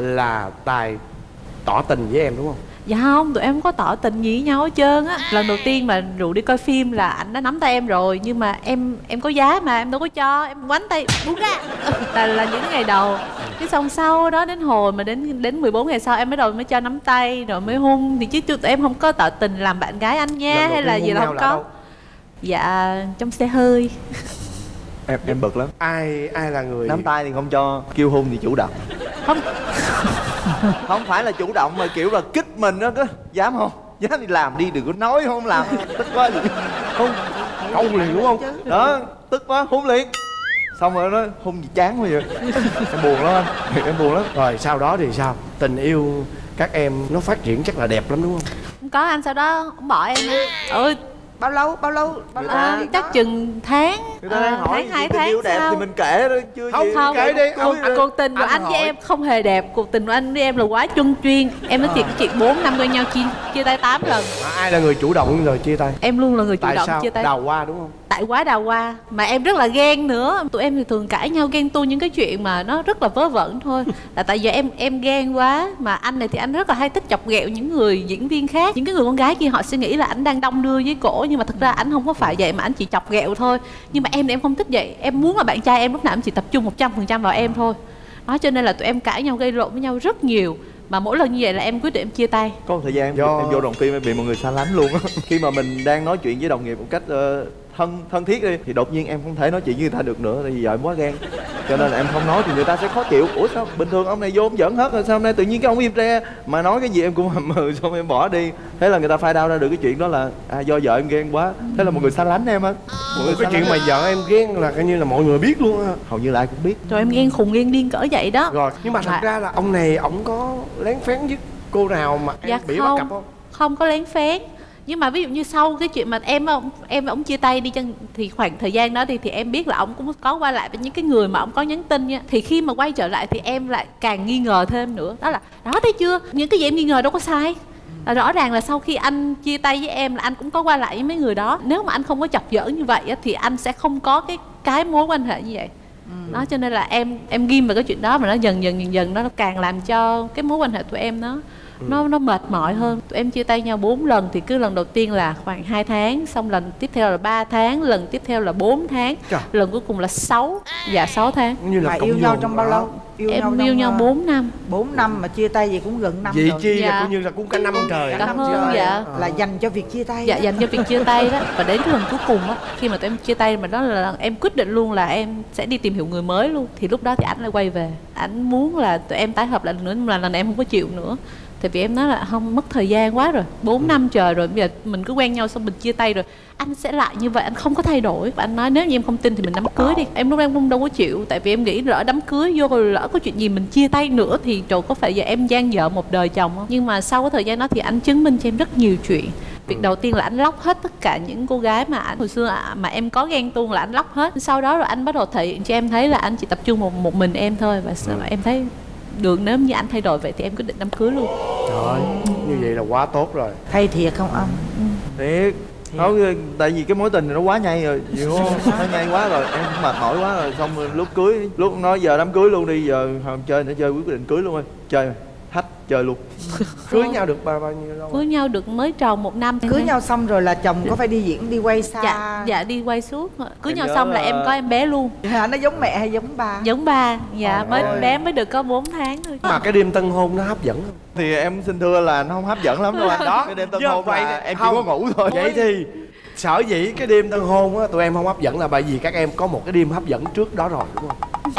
là Tài tỏ tình với em đúng không? Dạ không, tụi em không có tỏ tình gì với nhau hết trơn á. Lần đầu tiên mà rủ đi coi phim là anh đã nắm tay em rồi. Nhưng mà em em có giá mà em đâu có cho. Em quánh tay buông ra. Là, là những ngày đầu. Cái xong sau đó đến hồi mà đến đến mười bốn ngày sau em mới đầu mới cho nắm tay rồi mới hôn. Thì chứ tụi em không có tỏ tình làm bạn gái anh nha. Lần đầu Hay là tiên gì hôn là nhau không là có. đâu? Dạ trong xe hơi. Em em bực lắm. Ai ai là người Nắm tay thì không cho, kêu hôn thì chủ động. Không. Không phải là chủ động mà kiểu là kích mình đó, cứ dám không, dám đi làm đi, đừng có nói không làm, tức quá gì không, câu liền đúng không? đó tức quá hôn liền, xong rồi nó hôn gì chán quá vậy. Em buồn lắm anh, em buồn lắm. Rồi sau đó thì sao? Tình yêu các em nó phát triển chắc là đẹp lắm đúng không? Không có anh sau đó ông bỏ em á. Ừ. Bao lâu? Bao lâu? Bao lâu? À, chắc chừng tháng Người ta đang Ờ, hỏi tháng, hai tình tháng yêu đẹp sau. thì mình kể đó chứ Không, gì. Không, kể đi, cuộc, ông- à, cuộc tình của anh anh với hỏi. em không hề đẹp. Cuộc tình của anh với em là quá chung chuyên. Em nói thiệt cái chuyện bốn năm quen nhau chia, chia tay tám lần. À, ai là người chủ động rồi chia tay? Em luôn là người chủ Tại động sao? chia tay. Đào hoa đúng không? Tại quá đào hoa. Mà em rất là ghen nữa. Tụi em thì thường cãi nhau ghen tuông những cái chuyện mà nó rất là vớ vẩn thôi. Là tại giờ em em ghen quá. Mà anh này thì anh rất là hay thích chọc ghẹo những người diễn viên khác. Những cái người con gái kia họ sẽ nghĩ là ảnh đang đong đưa với cổ, nhưng mà thực ra ảnh không có phải vậy, mà ảnh chỉ chọc ghẹo thôi. Nhưng mà em thì em không thích vậy. Em muốn là bạn trai em lúc nào em chỉ tập trung một trăm phần trăm vào em thôi. Đó, cho nên là tụi em cãi nhau gây lộn với nhau rất nhiều. Mà mỗi lần như vậy là em quyết định em chia tay. Có một thời gian em, Do- em vô đoàn phim em bị mọi người xa lánh luôn á. Khi mà mình đang nói chuyện với đồng nghiệp một cách ờ, thân thân thiết đi, thì đột nhiên em không thể nói chuyện với người ta được nữa, tại vì giờ em quá ghen. Cho nên là em không nói thì người ta sẽ khó chịu. Ủa sao bình thường ông này vô ông giỡn hết rồi, sao hôm nay tự nhiên cái ông im re, mà nói cái gì em cũng hầm hừ, xong em bỏ đi. Thế là người ta phai đau ra được cái chuyện đó là à, do vợ em ghen quá. Thế là mọi người xa lánh em á. Mọi người Cái xa chuyện lánh mà em. vợ em ghen là coi như là mọi người biết luôn á. Hầu như là ai cũng biết. Rồi em ghen khùng ghen điên cỡ vậy đó. Rồi, nhưng mà thật Mà- ra là ông này ổng có lén phén với cô nào mà em Dạ bị bắt không, cặp không? không có lén phén. Nhưng mà ví dụ như sau cái chuyện mà em ông em và ông chia tay đi chăng, thì khoảng thời gian đó đi thì em biết là ông cũng có qua lại với những cái người mà ông có nhắn tin nha. Thì khi mà quay trở lại thì em lại càng nghi ngờ thêm nữa. Đó là đó, thấy chưa, những cái gì em nghi ngờ đâu có sai. Là rõ ràng là sau khi anh chia tay với em là anh cũng có qua lại với mấy người đó. Nếu mà anh không có chọc giỡn như vậy á, thì anh sẽ không có cái cái mối quan hệ như vậy. Đó, cho nên là em em ghim vào cái chuyện đó, mà nó dần dần dần dần nó càng làm cho cái mối quan hệ tụi em nó nó nó mệt mỏi hơn. Tụi em chia tay nhau bốn lần, thì cứ lần đầu tiên là khoảng hai tháng, xong lần tiếp theo là ba tháng, lần tiếp theo là bốn tháng, Trời. lần cuối cùng là sáu, dạ sáu tháng. Như Mà cộng yêu nhau dồn trong bao đó. lâu? Em yêu nhau bốn năm. bốn năm mà chia tay vậy cũng gần năm Vậy rồi. chi là Dạ. coi như là cũng cả năm trời. Cả Cả năm hơn, trời dạ. là dành cho việc chia tay Dạ, đó. dành cho việc chia tay đó. Và đến cái lần cuối cùng á, khi mà tụi em chia tay mà đó là lần em quyết định luôn là em sẽ đi tìm hiểu người mới luôn. Thì lúc đó thì ảnh lại quay về. Ảnh muốn là tụi em tái hợp lại lần nữa, nhưng mà lần này em không có chịu nữa. Tại vì em nói là không, mất thời gian quá rồi, bốn năm trời rồi, bây giờ mình cứ quen nhau xong mình chia tay rồi, anh sẽ lại như vậy, anh không có thay đổi. Và anh nói nếu như em không tin thì mình đám cưới đi. Em lúc đó em cũng đâu có chịu, tại vì em nghĩ lỡ đám cưới vô rồi lỡ có chuyện gì mình chia tay nữa thì trời, có phải giờ em gian vợ một đời chồng không? Nhưng mà sau cái thời gian đó thì anh chứng minh cho em rất nhiều chuyện. Việc đầu tiên là anh lóc hết tất cả những cô gái mà anh hồi xưa mà em có ghen tuông là anh lóc hết. Sau đó rồi anh bắt đầu thể hiện cho em thấy là anh chỉ tập trung một một mình em thôi. Và sau em thấy được, nếu như anh thay đổi vậy thì em quyết định đám cưới luôn. Trời ơi, như vậy là quá tốt rồi. Thay thiệt không ông? Thiệt. Không, tại vì cái mối tình này nó quá nhây rồi, hiểu không? Nó nhây quá rồi, em cũng mệt mỏi quá rồi. Xong rồi lúc cưới, lúc nói giờ đám cưới luôn đi, giờ không chơi nữa, chơi quyết định cưới luôn rồi. Chơi rồi, thách chơi luôn. Cưới nhau được bao bao nhiêu lâu? Cưới nhau được mới tròn một năm. Cưới nhau xong rồi là chồng có phải đi diễn đi quay xa? Dạ, dạ đi quay suốt. Cưới Em nhau nhớ xong là là- em có em bé luôn. Dạ, nó giống mẹ hay giống ba? Giống ba, dạ, Trời mới ơi. bé mới được có bốn tháng thôi. Mà cái đêm tân hôn nó hấp dẫn không? Thì em xin thưa là nó không hấp dẫn lắm đâu anh. Đó, Cái đêm tân chứ hôn vậy là thì- em chỉ không. có ngủ thôi. Vậy thì sở dĩ cái đêm tân hôn á tụi em không hấp dẫn là bởi vì các em có một cái đêm hấp dẫn trước đó rồi đúng không?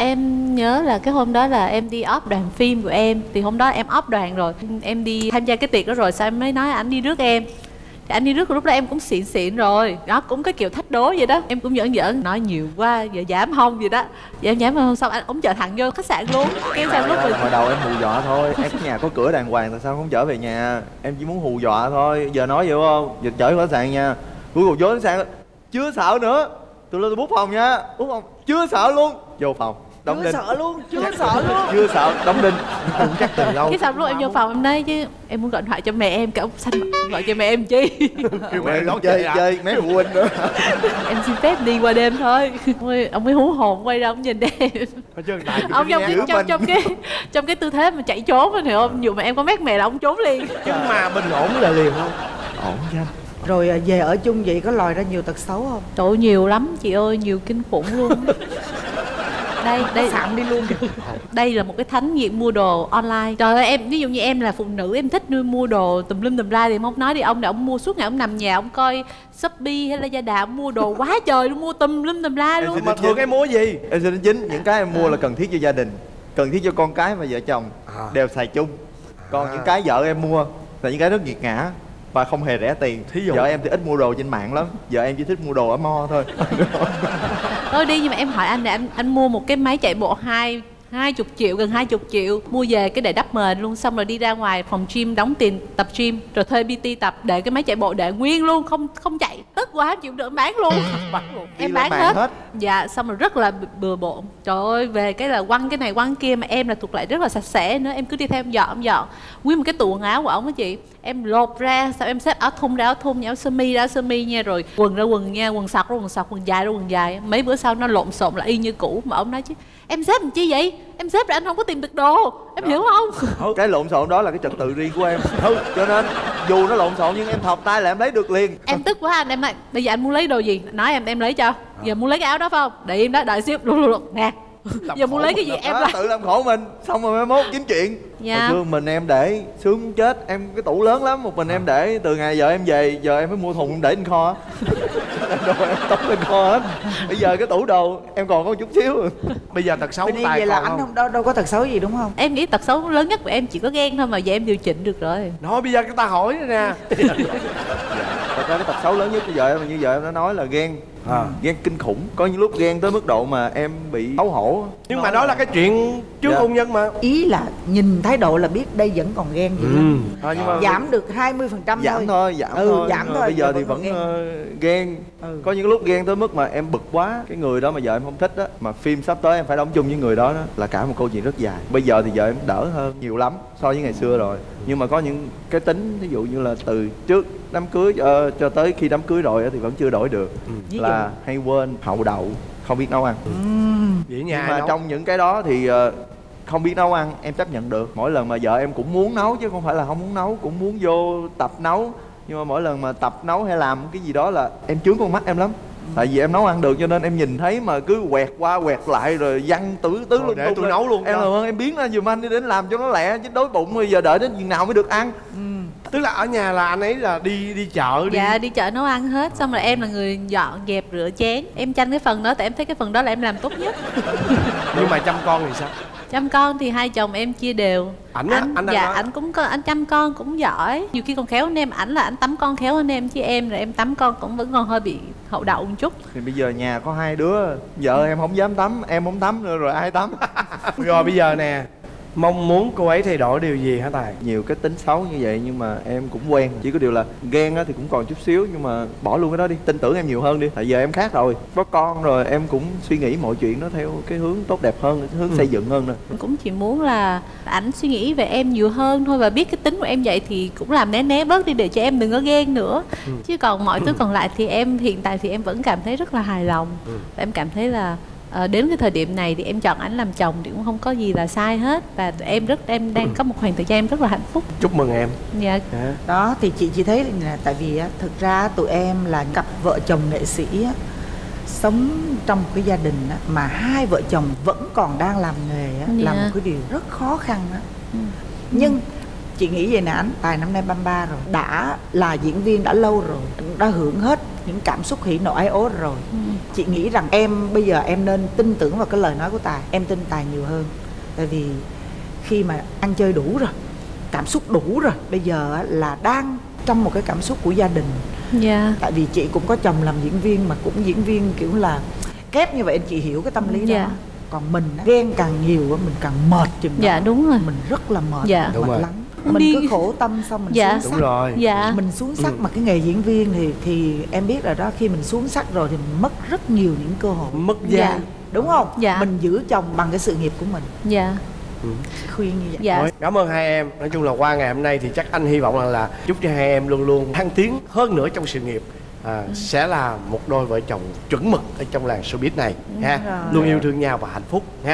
Em nhớ là cái hôm đó là em đi off đoàn phim của em. Thì hôm đó em off đoàn rồi, em đi tham gia cái tiệc đó rồi, sao em mới nói ảnh đi rước em. Thì anh đi rước, lúc đó em cũng xịn xịn rồi. Đó, cũng cái kiểu thách đố vậy đó. Em cũng giỡn giỡn, nói nhiều quá, giờ giảm hông vậy đó. Giờ em giảm hông xong anh ổng chở thẳng vô khách sạn luôn. Cái xong lúc mình Hồi đầu em hù dọa thôi, em nhà có cửa đàng hoàng, tại sao không trở về nhà? Em chỉ muốn hù dọa thôi, giờ nói vậy không? Giờ chở khách sạn nha. Cuối cùng vô khách sạn, chưa sợ nữa. Tôi lên tôi bút phòng nha, bút phòng, chưa sợ luôn. Vô phòng, đóng Chưa đinh. sợ luôn, chưa sợ luôn. Chưa sợ, đóng đinh. Cũng chắc từ lâu. cái xong lúc em vô phòng em nói chứ em muốn gọi điện thoại cho mẹ em, cái ông xanh mặt, gọi cho mẹ em chi. Kêu Mẹ mẹ nó đón chơi, chơi à? chơi mấy phụ huynh nữa. Em xin phép đi qua đêm thôi. Ôi, ông mới hú hồn quay ra ông nhìn em. Thôi chứ tại Ông trong cái giữ trong, mình. trong cái trong cái tư thế mà chạy trốn anh hiểu không? Dù mà em có mét mẹ là ông trốn liền. nhưng mà bình ổn là liền không? Ổn chứ anh. Rồi à, về ở chung vậy có lòi ra nhiều tật xấu không? Trời ơi, nhiều lắm chị ơi, nhiều kinh khủng luôn. Đây, đây Phạm đi luôn kìa. đây là một cái thánh nghiện mua đồ online. Trời ơi, em ví dụ như em là phụ nữ, em thích nuôi mua đồ tùm lum tùm la thì em không nói đi. Ông này ông mua suốt ngày, ông nằm nhà ông coi Shopee hay là Lazada, ông mua đồ quá trời luôn, mua tùm lum tùm la Em luôn. xin Mà thường cái mua gì? Em xin đến chính, những cái em mua là cần thiết cho gia đình, cần thiết cho con cái và vợ chồng À. đều xài chung. Còn À. những cái vợ em mua là những cái rất nghiệt ngã và không hề rẻ tiền. Thí dụ? Vợ em thì ít mua đồ trên mạng lắm, vợ em chỉ thích mua đồ ở mall thôi. Thôi đi, nhưng mà em hỏi anh này, anh anh mua một cái máy chạy bộ hai hai chục triệu, gần hai chục triệu mua về cái để đắp mền luôn, xong rồi đi ra ngoài phòng gym đóng tiền tập gym, rồi thuê pê tê tập, để cái máy chạy bộ để nguyên luôn, không không chạy, tức quá em chịu được bán luôn. Em bán hết. hết Dạ, xong rồi rất là bừa bộn. Trời ơi, về cái là quăng cái này quăng kia, mà em là thuộc lại rất là sạch sẽ nữa, em cứ đi theo em dọn em dọn nguyên một cái tủ quần áo của ổng á chị, em lột ra, sao em xếp áo thun ra áo thun, áo sơ mi ra áo sơ mi nha, rồi quần ra quần nha, quần sọc ra quần sọc, quần dài ra quần dài. Mấy bữa sau nó lộn xộn là y như cũ, mà ông nói chứ em xếp làm chi vậy, em xếp rồi anh không có tìm được đồ, em đó. Hiểu không? Cái lộn xộn đó là cái trật tự riêng của em. Cho nên dù nó lộn xộn nhưng em thọc tay là em lấy được liền. Em tức quá anh, em nói bây giờ anh muốn lấy đồ gì, nói em em lấy cho. Giờ muốn lấy cái áo đó phải không, để em đó đợi xíu, luôn luôn luôn nè. Giờ muốn lấy cái gì em lấy. Tự làm khổ mình, xong rồi mai mốt kiếm chuyện. Dạ. Hồi xưa mình em để sướng chết, em cái tủ lớn lắm, một mình em để từ ngày giờ em về, giờ em mới mua thùng em để trên kho. Đồ em tống lên kho hết. Bây giờ cái tủ đồ em còn có một chút xíu. Bây giờ tật xấu Tài vậy là anh không đâu đâu có tật xấu gì đúng không? Em nghĩ tật xấu lớn nhất của em chỉ có ghen thôi, mà giờ em điều chỉnh được rồi. Nói bây giờ người ta hỏi nè. Thật ra cái tật xấu lớn nhất bây giờ em như vợ em đã nói là ghen. À. Ghen kinh khủng, có những lúc ghen tới mức độ mà em bị xấu hổ. Nhưng nói mà đó là... là cái chuyện trước dạ. hôn nhân mà. Ý là nhìn thái độ là biết đây vẫn còn ghen gì ừ. à, nhưng mà giảm được hai mươi phần trăm giảm thôi. thôi giảm ừ, thôi giảm thôi. Bây giờ thì vẫn ghen, uh, ghen. Ừ. Có những lúc ghen tới mức mà em bực quá, cái người đó mà vợ em không thích á, mà phim sắp tới em phải đóng chung với người đó, đó là cả một câu chuyện rất dài. Bây giờ thì vợ em đỡ hơn nhiều lắm so với ngày xưa rồi. Nhưng mà có những cái tính ví dụ như là từ trước đám cưới uh, cho tới khi đám cưới rồi thì vẫn chưa đổi được. Ừ. Là hay quên hậu đậu, không biết nấu ăn. Ừ. Vậy nhà nhưng mà nấu. Trong những cái đó thì uh, không biết nấu ăn em chấp nhận được. Mỗi lần mà vợ em cũng muốn nấu chứ không phải là không muốn nấu, cũng muốn vô tập nấu. Nhưng mà mỗi lần mà tập nấu hay làm cái gì đó là em chướng con mắt em lắm. Tại vì em nấu ăn được cho nên em nhìn thấy mà cứ quẹt qua quẹt lại rồi văng tứ tứ luôn. Để tôi nấu luôn. Em làm ơn em biến ra giùm anh đi đến làm cho nó lẹ chứ đói bụng bây giờ đợi đến chừng nào mới được ăn. Ừ. Tức là ở nhà là anh ấy là đi đi chợ đi. Dạ đi chợ nấu ăn hết, xong rồi em là người dọn dẹp rửa chén. Em tranh cái phần đó tại em thấy cái phần đó là em làm tốt nhất. Nhưng mà chăm con thì sao? Chăm con thì hai chồng em chia đều. Ảnh á, anh, anh dạ nói. ảnh cũng có, anh chăm con cũng giỏi. Nhiều khi còn khéo hơn em, ảnh là anh tắm con khéo hơn em, chứ em rồi em tắm con cũng vẫn còn hơi bị hậu đậu một chút. Thì bây giờ nhà có hai đứa, vợ em không dám tắm, em không tắm nữa rồi ai tắm. Rồi bây giờ nè, mong muốn cô ấy thay đổi điều gì hả Tài? Nhiều cái tính xấu như vậy nhưng mà em cũng quen. Chỉ có điều là ghen á thì cũng còn chút xíu, nhưng mà bỏ luôn cái đó đi, tin tưởng em nhiều hơn đi. Tại giờ em khác rồi, có con rồi em cũng suy nghĩ mọi chuyện nó theo cái hướng tốt đẹp hơn, cái hướng ừ. xây dựng hơn nè. Cũng chỉ muốn là ảnh suy nghĩ về em nhiều hơn thôi, và biết cái tính của em vậy thì cũng làm né né bớt đi để cho em đừng có ghen nữa. ừ. Chứ còn mọi thứ còn lại thì em hiện tại thì em vẫn cảm thấy rất là hài lòng. ừ. Em cảm thấy là À, đến cái thời điểm này thì em chọn ảnh làm chồng thì cũng không có gì là sai hết, và em rất em đang có một khoảng thời gian em rất là hạnh phúc. Chúc mừng em. Dạ. À. Đó thì chị chỉ thấy là tại vì á, thực ra tụi em là cặp vợ chồng nghệ sĩ á, sống trong một cái gia đình á, mà hai vợ chồng vẫn còn đang làm nghề á, dạ. là một cái điều rất khó khăn á. ừ. Nhưng chị nghĩ vậy nè, anh Tài năm nay ba mươi ba rồi, đã là diễn viên đã lâu rồi, đã hưởng hết những cảm xúc hỉ nộ ái ố rồi. ừ. Chị nghĩ rằng em bây giờ em nên tin tưởng vào cái lời nói của Tài, em tin Tài nhiều hơn. Tại vì khi mà ăn chơi đủ rồi, cảm xúc đủ rồi, bây giờ là đang trong một cái cảm xúc của gia đình. yeah. Tại vì chị cũng có chồng làm diễn viên, mà cũng diễn viên kiểu là kép như vậy, chị hiểu cái tâm lý yeah. đó. Còn mình ghen càng nhiều mình càng mệt chừng đó. Dạ đúng rồi. Mình rất là mệt, dạ. mệt đúng rồi. lắm. Mình đi... cứ khổ tâm xong mình dạ. xuống sắc. Đúng rồi. Dạ. Mình xuống sắc. ừ. Mà cái nghề diễn viên thì thì em biết rồi đó, khi mình xuống sắc rồi thì mình mất rất nhiều những cơ hội. Mất da. dạ. Đúng không? Dạ. Mình giữ chồng bằng cái sự nghiệp của mình. Dạ. ừ. Khuyên như vậy. dạ. Cảm ơn hai em. Nói chung là qua ngày hôm nay thì chắc anh hy vọng là, là chúc cho hai em luôn luôn thăng tiến hơn nữa trong sự nghiệp. À, ừ. Sẽ là một đôi vợ chồng chuẩn mực ở trong làng showbiz này. ha. Luôn yêu thương nhau và hạnh phúc. ha.